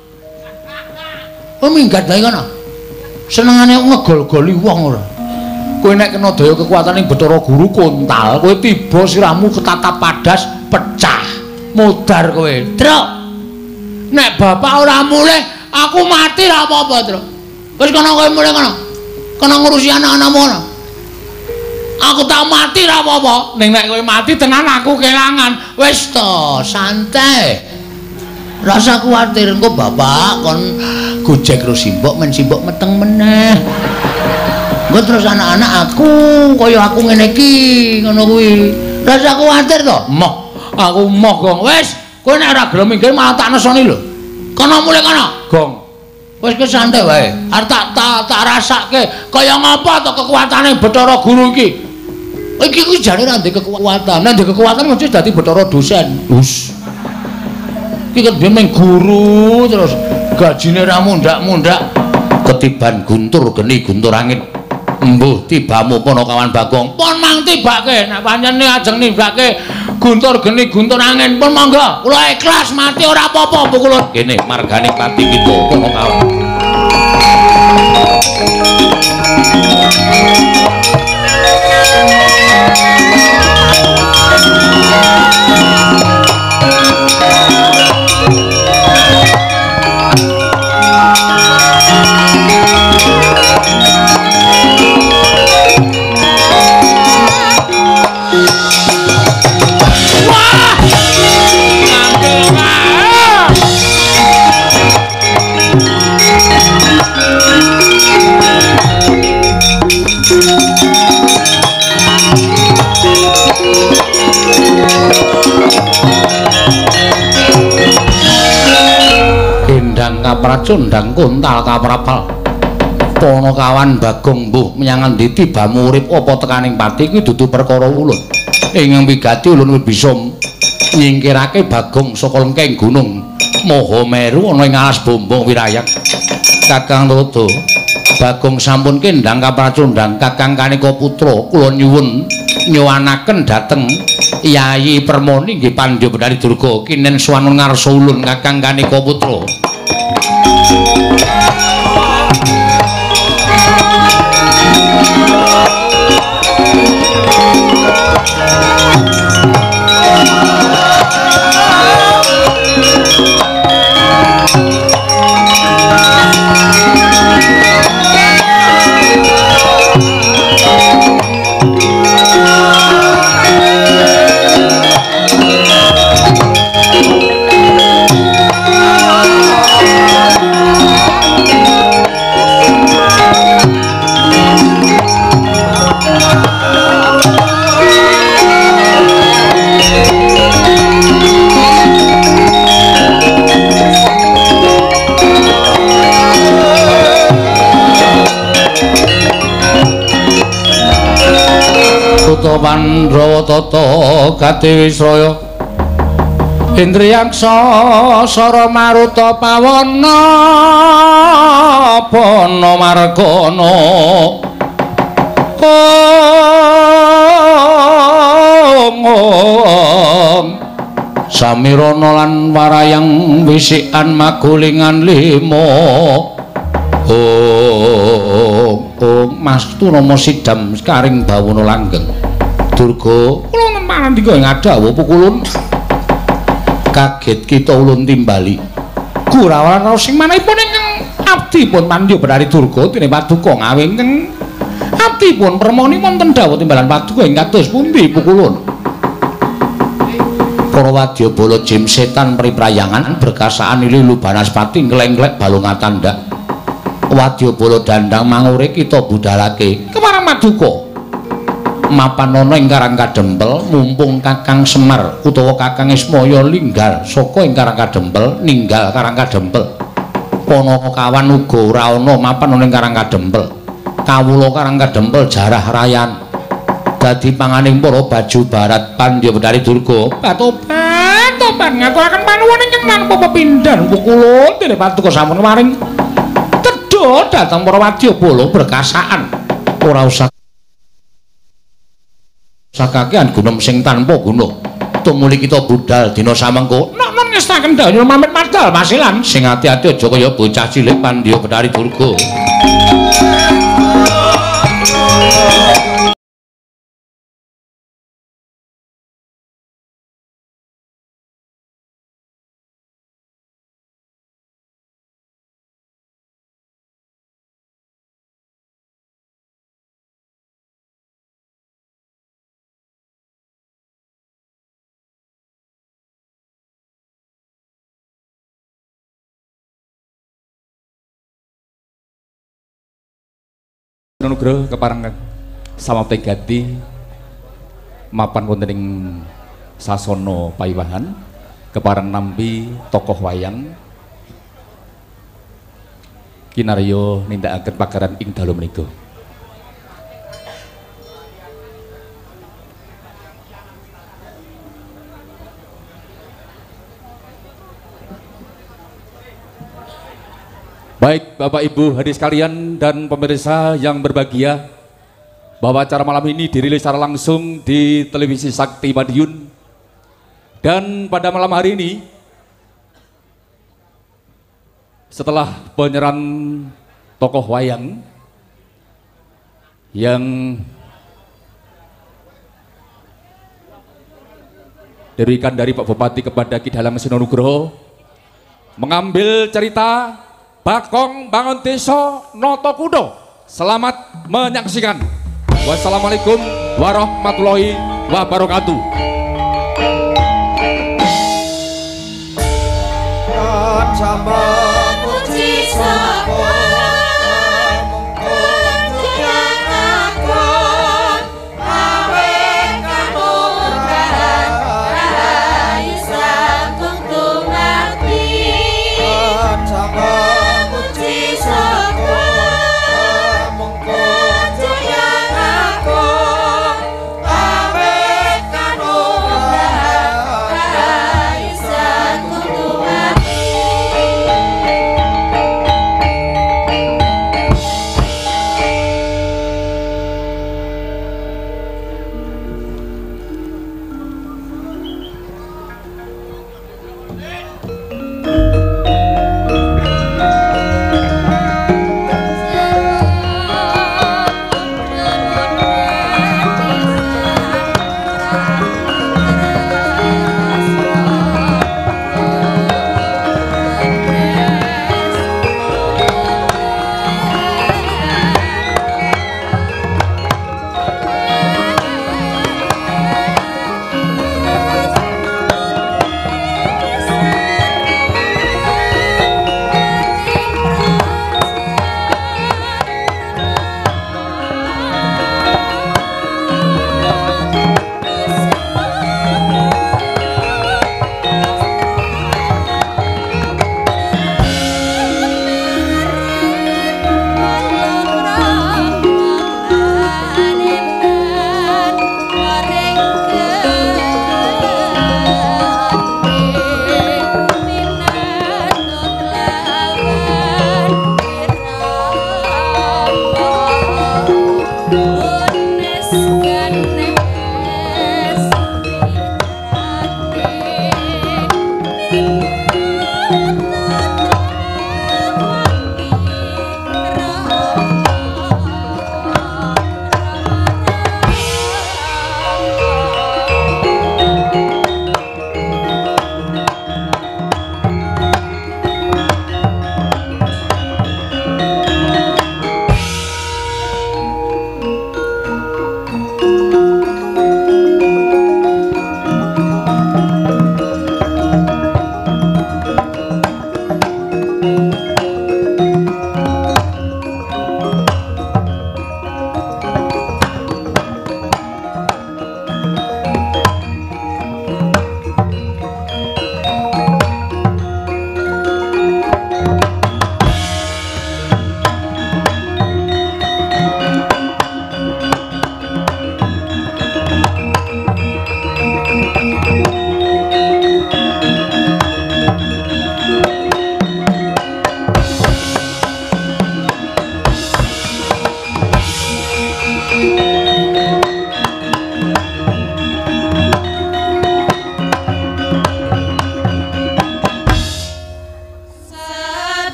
Kok minggat bae kono. Senengane ngegol-goli wong ora. Kowe nek kena daya kekuwataning Bathara Guru kontal, kowe tiba sirahmu ketatap padas, pecah. Modar kowe. Truk. Nek bapak ora mulih, aku mati ra apa-apa, Truk. Wis kono kowe mulih kono. Kono ngurusi anak-anakmu kono. Aku tak mati ra apa-apa. Ning nek kowe mati tenan aku kelangan. Wis to, santai. Rasa kuwatir engko bapak kon gojek karo simbok men simbok meteng meneh. Engko terus anak-anak aku kaya aku ngene iki, ngono kuwi. Rasa kuwatir to? Moh, aku moh Gong. Wis, kowe nek ora gelem minggir malah tak nesoni lho. Kono mulih kono, Gong. Wis ke santai wae. Arep tak tak, tak rasake kaya ngapa to kekuatane Bathara Guru iki. Iki kuwi jane ra ndek kekuatan. Nek ndek kekuatan mesti dadi Bathara dosen. Hus. Iki kan meng guru terus gajine ra mundak-mundak. Ketiban guntur geni guntur angin. Embuh tibamu Ponokawan Bagong. Pun mang tibake nek pancen ajeng nibake guntur geni guntur angin pun monggo. Kula ikhlas mati ora apa-apa Bu Kulun. Kene margane pati kita Ponokawan. kapracundang kuntal kaprapal Ponokawan Bagong mbuh menyang endi tibamu urip apa tekaning pati kuwi dudu perkara ulun ing wigati ulun bisa nyingkirake Bagong saka lengkeng gunung Mahameru ana ing alas bombong wirayang Kakang Toto Bagong sampun kendang kapracundang Kakang Kanika Putra kula nyuwun nyuwanaken dhateng Yayi Permoni nggih Pandya Bendari Durga kinen swanun ngarsa ulun Kakang Kanika Putra Pandhawa tata Gatiwisraya Indriyaksa Sara Maruta Pawana Pana Margana Om Samirana lan warayang wisikan magulingan lima Om Om Mastu Rama Sidam karing bawana langgeng Durga kula tempanan dika ing adawa pukulun kaget kita ulun timbali Gurawana sing manahipun ingkang abdipun Pandya Bendari Durga dene paduka ngawe ingkang abdipun Permoni wonten dawuh timbalan paduka ing kados pundi pukulun para wadya bala jim setan priprayangan berkasaan Lilu Banaspati ngleng-nglek balungan tandak wadya bala dandang mangure kita budhalake kemarang paduka mapan ana ing Karang Kadempel mumpung Kakang Semar utawa Kakang Ismaya linggal saka ing Karang Kadempel ninggal Karang Kadempel Ponokawan uga ora ana mapan ana ing Karang Kadempel kawula Karang Kadempel jarah rayan dadi panganing para baju barat Pandya Bendari Durga patobat tobat ngaturaken panuwun ingkang tanpa pepindhan kula dene paduka sampun maring tedha dhateng para wadya bala berkasaan ora usah sakakean gunung sing tanpa gunung tumuli kita budal dina samengko nek non ngestaken dawuh pamit madal masilan sing ati-ati aja kaya bocah cilik Pandya Bendari Durga Nugroho keparang samapta gati mapan wonten ing sasana pawiwahan keparang nampi tokoh wayang kinarya nindakaken pagaran ing dalu menika. Baik Bapak Ibu hadirin sekalian dan pemirsa yang berbahagia, bahwa acara malam ini dirilis secara langsung di televisi Sakti Madiun. Dan pada malam hari ini setelah penyerahan tokoh wayang yang diberikan dari Pak Bupati kepada Ki Dalang Sino Nugroho mengambil cerita Bakong Bangun Desa Noto Kudo. Selamat menyaksikan. Wassalamualaikum warahmatullahi wabarakatuh. Sama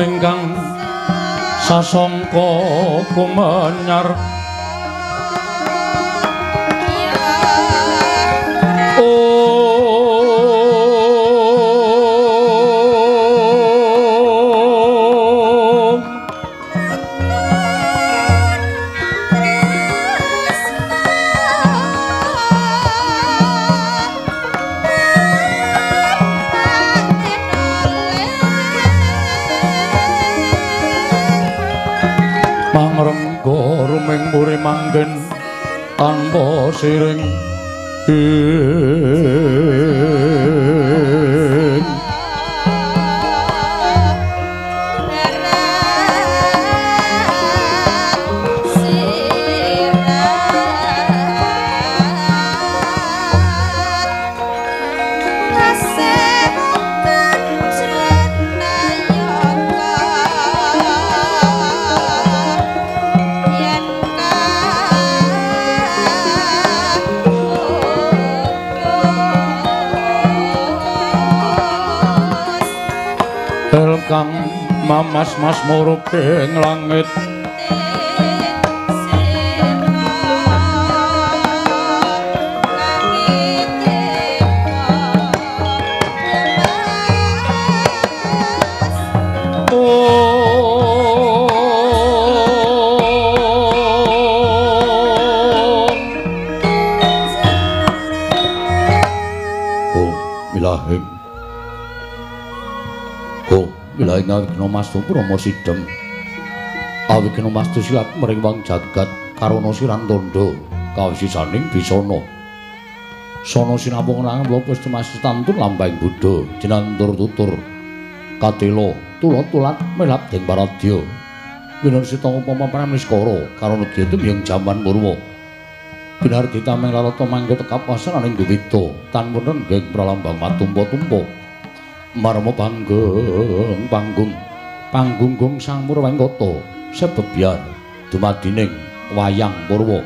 ingkang sasangka kumanyar muri manggen tanpa siring ing kang mamas-mas murup ing langit Awikna Mastu Rama Sidhem Awikna Mastu silap mriwang jagat karana sirantandha kawisisaning bisana sana sinapung nang lopes temastantun lambang Buddha jinantur tutur katela tulat-tulat melap deng paradya winasita upama pramniskara karana gitu yang jaman purwa binar ditameng lalata mangke tekap wasananing Gowida tan wonten geng pralambang matumpa-tumpa marma panggung panggung panggunggung sang Murwengkata sebebyar dumadining wayang purwa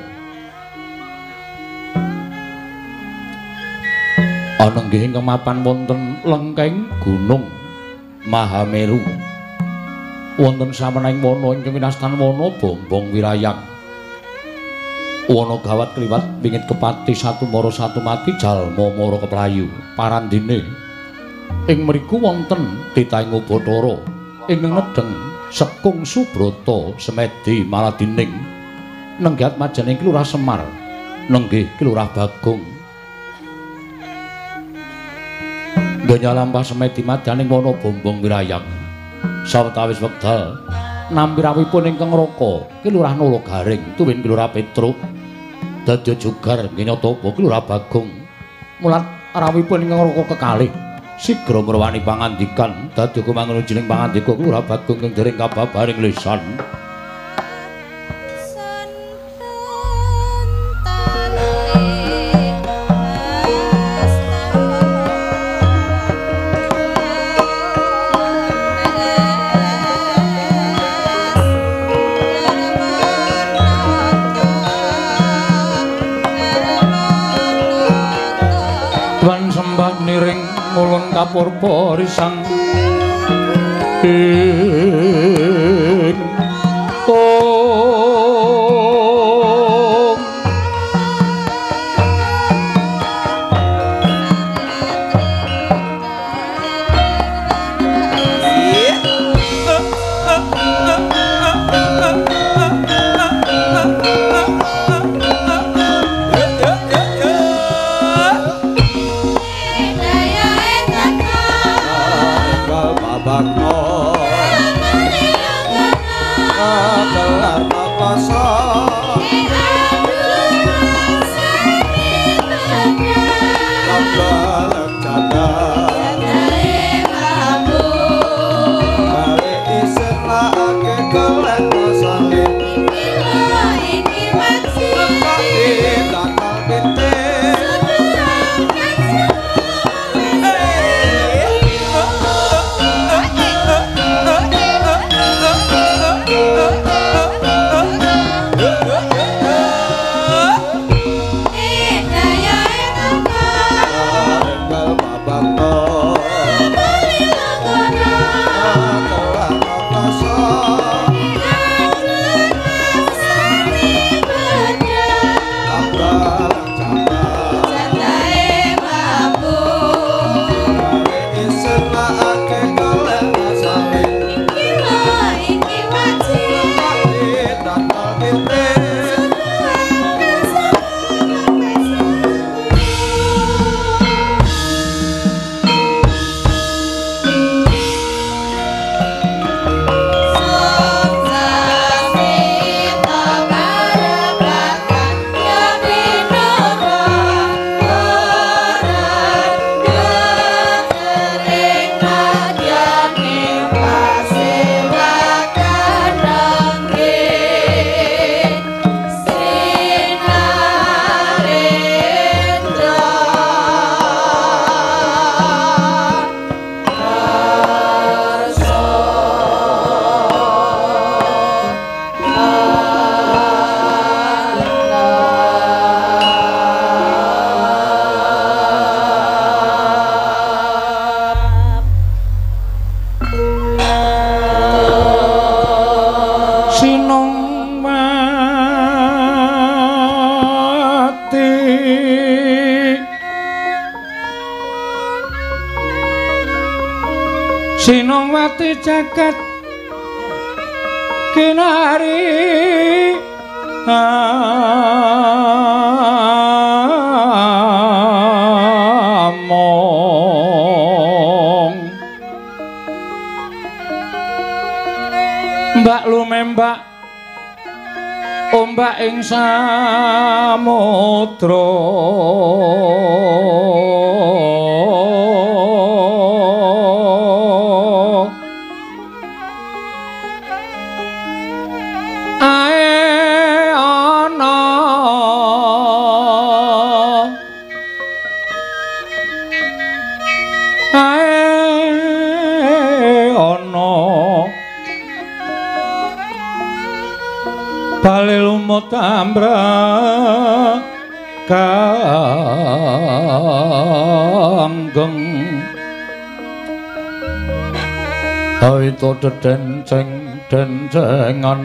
ana nggih ingkang mapan wonten lengkeng gunung Mahameru wonten sameneing wana ingkang winastan wana Bombong Wirayang wana gawat kliwat pingit kepati satu mara satu mati jalma mara keplayu parandine ing mriku wonten titaing Bathara ingkang nedheng Sekung Subrata Semedi Maladining nenggat majaning Kelurah Semar nenggih Kelurah Bagong ganya lampah Semedi madaning wana Bombong Wirayang sawetawis wekdal nampi rawuhipun ingkang Raka Kelurah Nalagaring tuwin Kelurah Petruk dadi jugar ngenyata Kelurah Bagong mulat rawuhipun ingkang Raka kekalih sigra merwani pangandikan dadi kumangun jining pangandika Kelurah Bagong kang dereng kababaring lisan Tuan sembah niring ngulun kapurpa risang ing tong Bakno Sinongwati jagat kinari among mbak lumembak ombak ing samudra tambra kanggeng awita denceng dencengan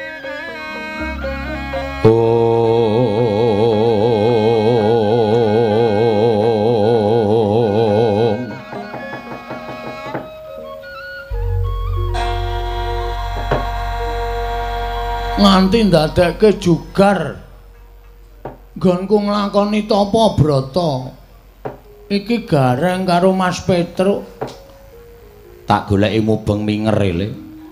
nganti ndadekke jugar nggonku nglakoni tapa brata iki gareng karo Mas Petruk tak goleki mubeng mingerele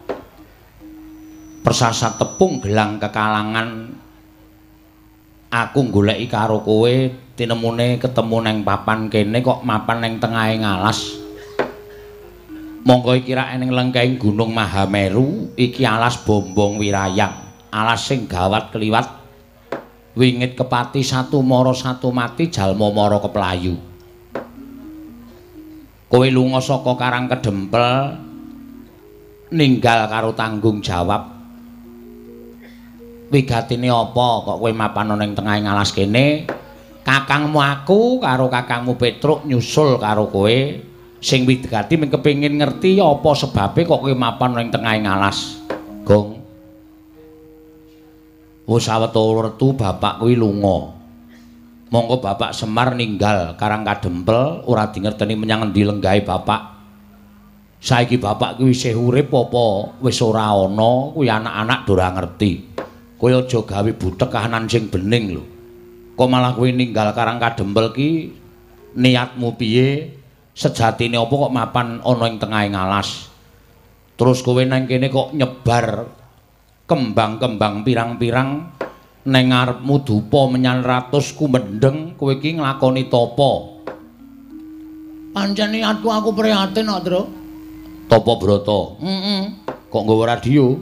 persasat tepung gelang kekalangan aku goleki karo kowe tinemune ketemu neng papan kene kok mapan neng tengahing alas monggo iki rak ning lengkeng Gunung Mahameru iki alas Bombong Wirayang alas sing gawat kliwat wingit kepati satu mara satu mati jalma mara keplayu kowe lunga saka Karang Kedempel ninggal karo tanggung jawab wigatine apa kok kowe mapan ning tengahing alas kene kakangmu aku karo kakangmu Petruk nyusul karo kowe sing wigati mung kepengin ngerti apa sebabe kok kowe mapan ning tengahing alas Gong wis sawetara retu bapak kuwi lunga. Monggo Bapak Semar ninggal Karang Kadempel ora dingerteni menyang endi lenggahe bapak. Saiki bapak kuwi isih urip apa wis ora ana, kuwi anak-anak ora ngerti. Kowe aja gawe butek kahanan sing bening lho. Kok malah kowe ninggal Karang Kadempel ki niatmu piye? Sejatine apa kok mapan ana ing tengahing alas? Terus kowe nang kene kok nyebar kembang-kembang pirang-pirang neng ngarepmu dupa menyang ratus kumendeng kowe iki nglakoni tapa? Pancen niatku aku prihatin kok, Tru. Tapa brata? Heeh. Kok nggawa radio?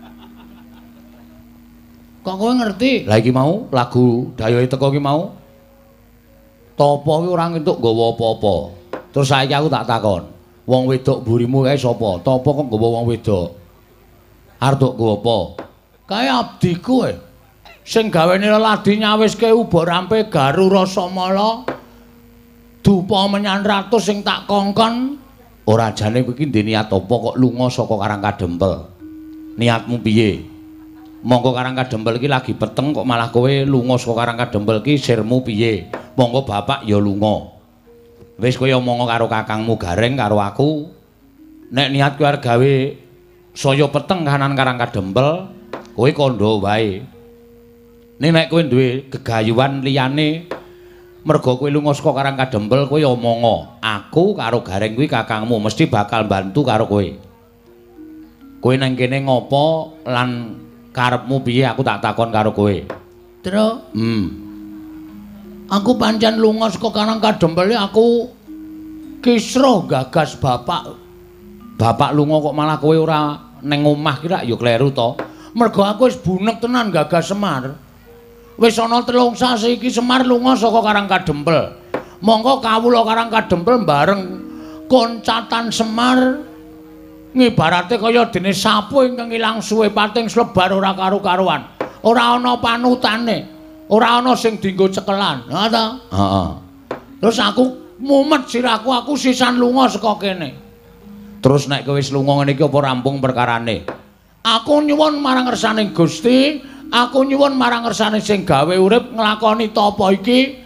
Kok kowe ngerti? Lah iki mau lagu dayohe teko iki mau. Tapa kuwi ora entuk nggawa apa-apa. Terus saiki aku tak takon, wong wedok burimu kae sapa? Tapa kok nggawa wong wedok? Arep nggawa apa? Kae abdiku e. Sing gawene leladi nyawiske uba rampe garu rasa mala. Dupa menyang ratus sing tak kongkon. Ora jane kowe iki ndek niat apa kok lunga saka Karang Kadempel? Niatmu piye? Monggo Karang Kadempel iki lagi peteng kok malah kowe lunga saka Karang Kadempel iki sirmu piye? Monggo bapak ya lunga. Wis kowe omong karo kakangmu Gareng karo aku. Nek niat kowe arep gawe saya peteng kahanan Karang Kadempel, kowe kandha wae. Nek nek kowe duwe gegayuhan liyane merga kowe lunga saka Karang Kadempel, kowe omong, aku karo Gareng kuwi kakangmu mesti bakal bantu karo kowe. Kowe nang kene ngopo lan karepmu piye aku tak takon karo kowe. Tru. Hmm. Aku pancen lunga saka Karang Kadempel aku kisruh gagas bapak. Bapak lunga kok malah kowe ora ning omah ki rak ya kleru to. Mergo aku wis bunek tenan gagas Semar. Wis ana telung sasi iki Semar lunga saka Karang Kadempel. Monggo kawula Karang Kadempel bareng koncatan Semar ngibarate kaya dene sapu ingkang ilang suwe pating slebar ora karo-karuan. Ora ana panutane, ora ana sing dienggo cekelan. Ha ta? Heeh. Terus aku mumet sirahku aku sisan lunga saka kene. Terus nek kowe wis lunga ngene iki apa rampung perkarane? Aku nyuwun marang ngersaning Gusti, aku nyuwun marang ngersaning sing gawe urip nglakoni tapa iki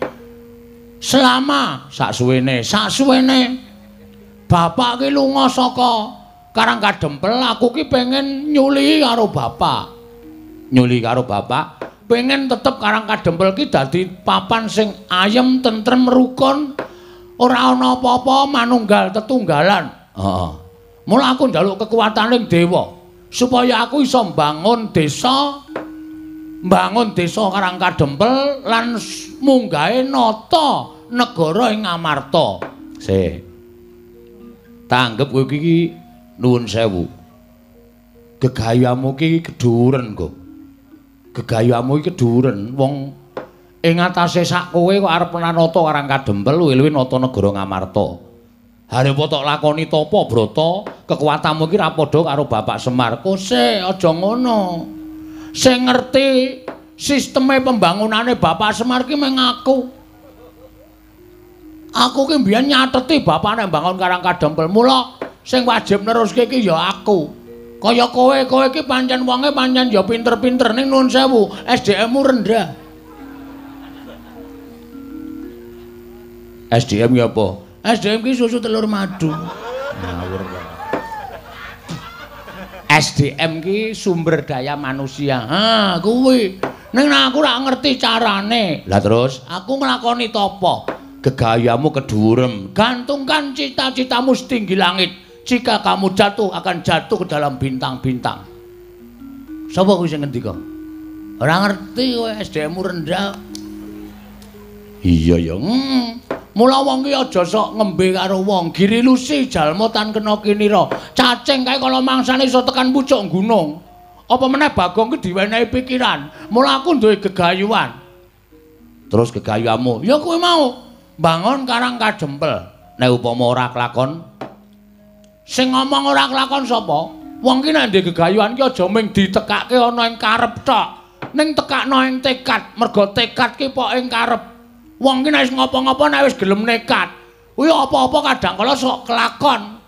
selama saksuwene, saksuwene bapak ki lunga saka Karang Kadempel, aku ki pengen nyuli karo bapak. Nyuli karo bapak, pengen tetep Karang Kadempel ki dadi papan sing ayem, tentrem, rukun, ora ana apa-apa, manunggal tetunggalan. Heeh. Mula aku njaluk kekuwataning dewa supaya aku iso mbangun desa, mbangun desa Karang Kadempel lan munggahe nata negara ing Amarta. Sik. Tanggep kowe iki nuwun sewu. Gegayamu ki keduren kok. Gegayamu iki keduren wong ing atase sak kowe kok arep nata Karang Kadempel luwih-luwih nata negara Ngamarta. Harepa tok lakoni tapa brata, kekuwatanmu ki ra padha karo Bapak Semar. Kose aja ngono. Sing ngerti sisteme pembangunane Bapak Semar ki meng aku. Aku ki mbiyen nyateti bapakne mbangun Karang Kadempel. Mula sing wajib neruske iki ya aku. Kaya kowe, kowe iki pancen wonge pancen ya pinter-pinter ning nuwun sewu, S D M-mu rendah. S D M ki apa? S D M ki susu telur madu. Ngawur kok. S D M ki sumber daya manusia. Ha, kuwi. Ning aku ora ngerti carane. Lah terus aku nglakoni tapa? Gegayamu kedurem. Gantungkan cita-citamu setinggi langit. Jika kamu jatuh akan jatuh ke dalam bintang-bintang. Sapa kuwi sing ngendika? Ora ngerti kowe S D M-mu rendah. Iya ya. Hmm. Mula wong ki aja sok ngembe karo wong. Giri lusi jalma tan kena kinira. Cacing kae kala mangsane iso tekan pucuk gunung. Apa meneh Bagong ki diwenehi pikiran. Mula aku duwe gegayuhan. Terus gegayuhanmu? Ya kowe mau bangun Karang Kadempel. Nek upama ora kelakon, sing ngomong ora kelakon sapa? Wong ki nek ndek gegayuhan ki aja mung ditekake ana ing karep tok. Ning tekakno ing tekad. Mergo tekad ki pok ing karep. Wong ki nek wis ngopo-ngopo nek wis gelem nekat, kuwi apa-apa kadang kala sok kelakon.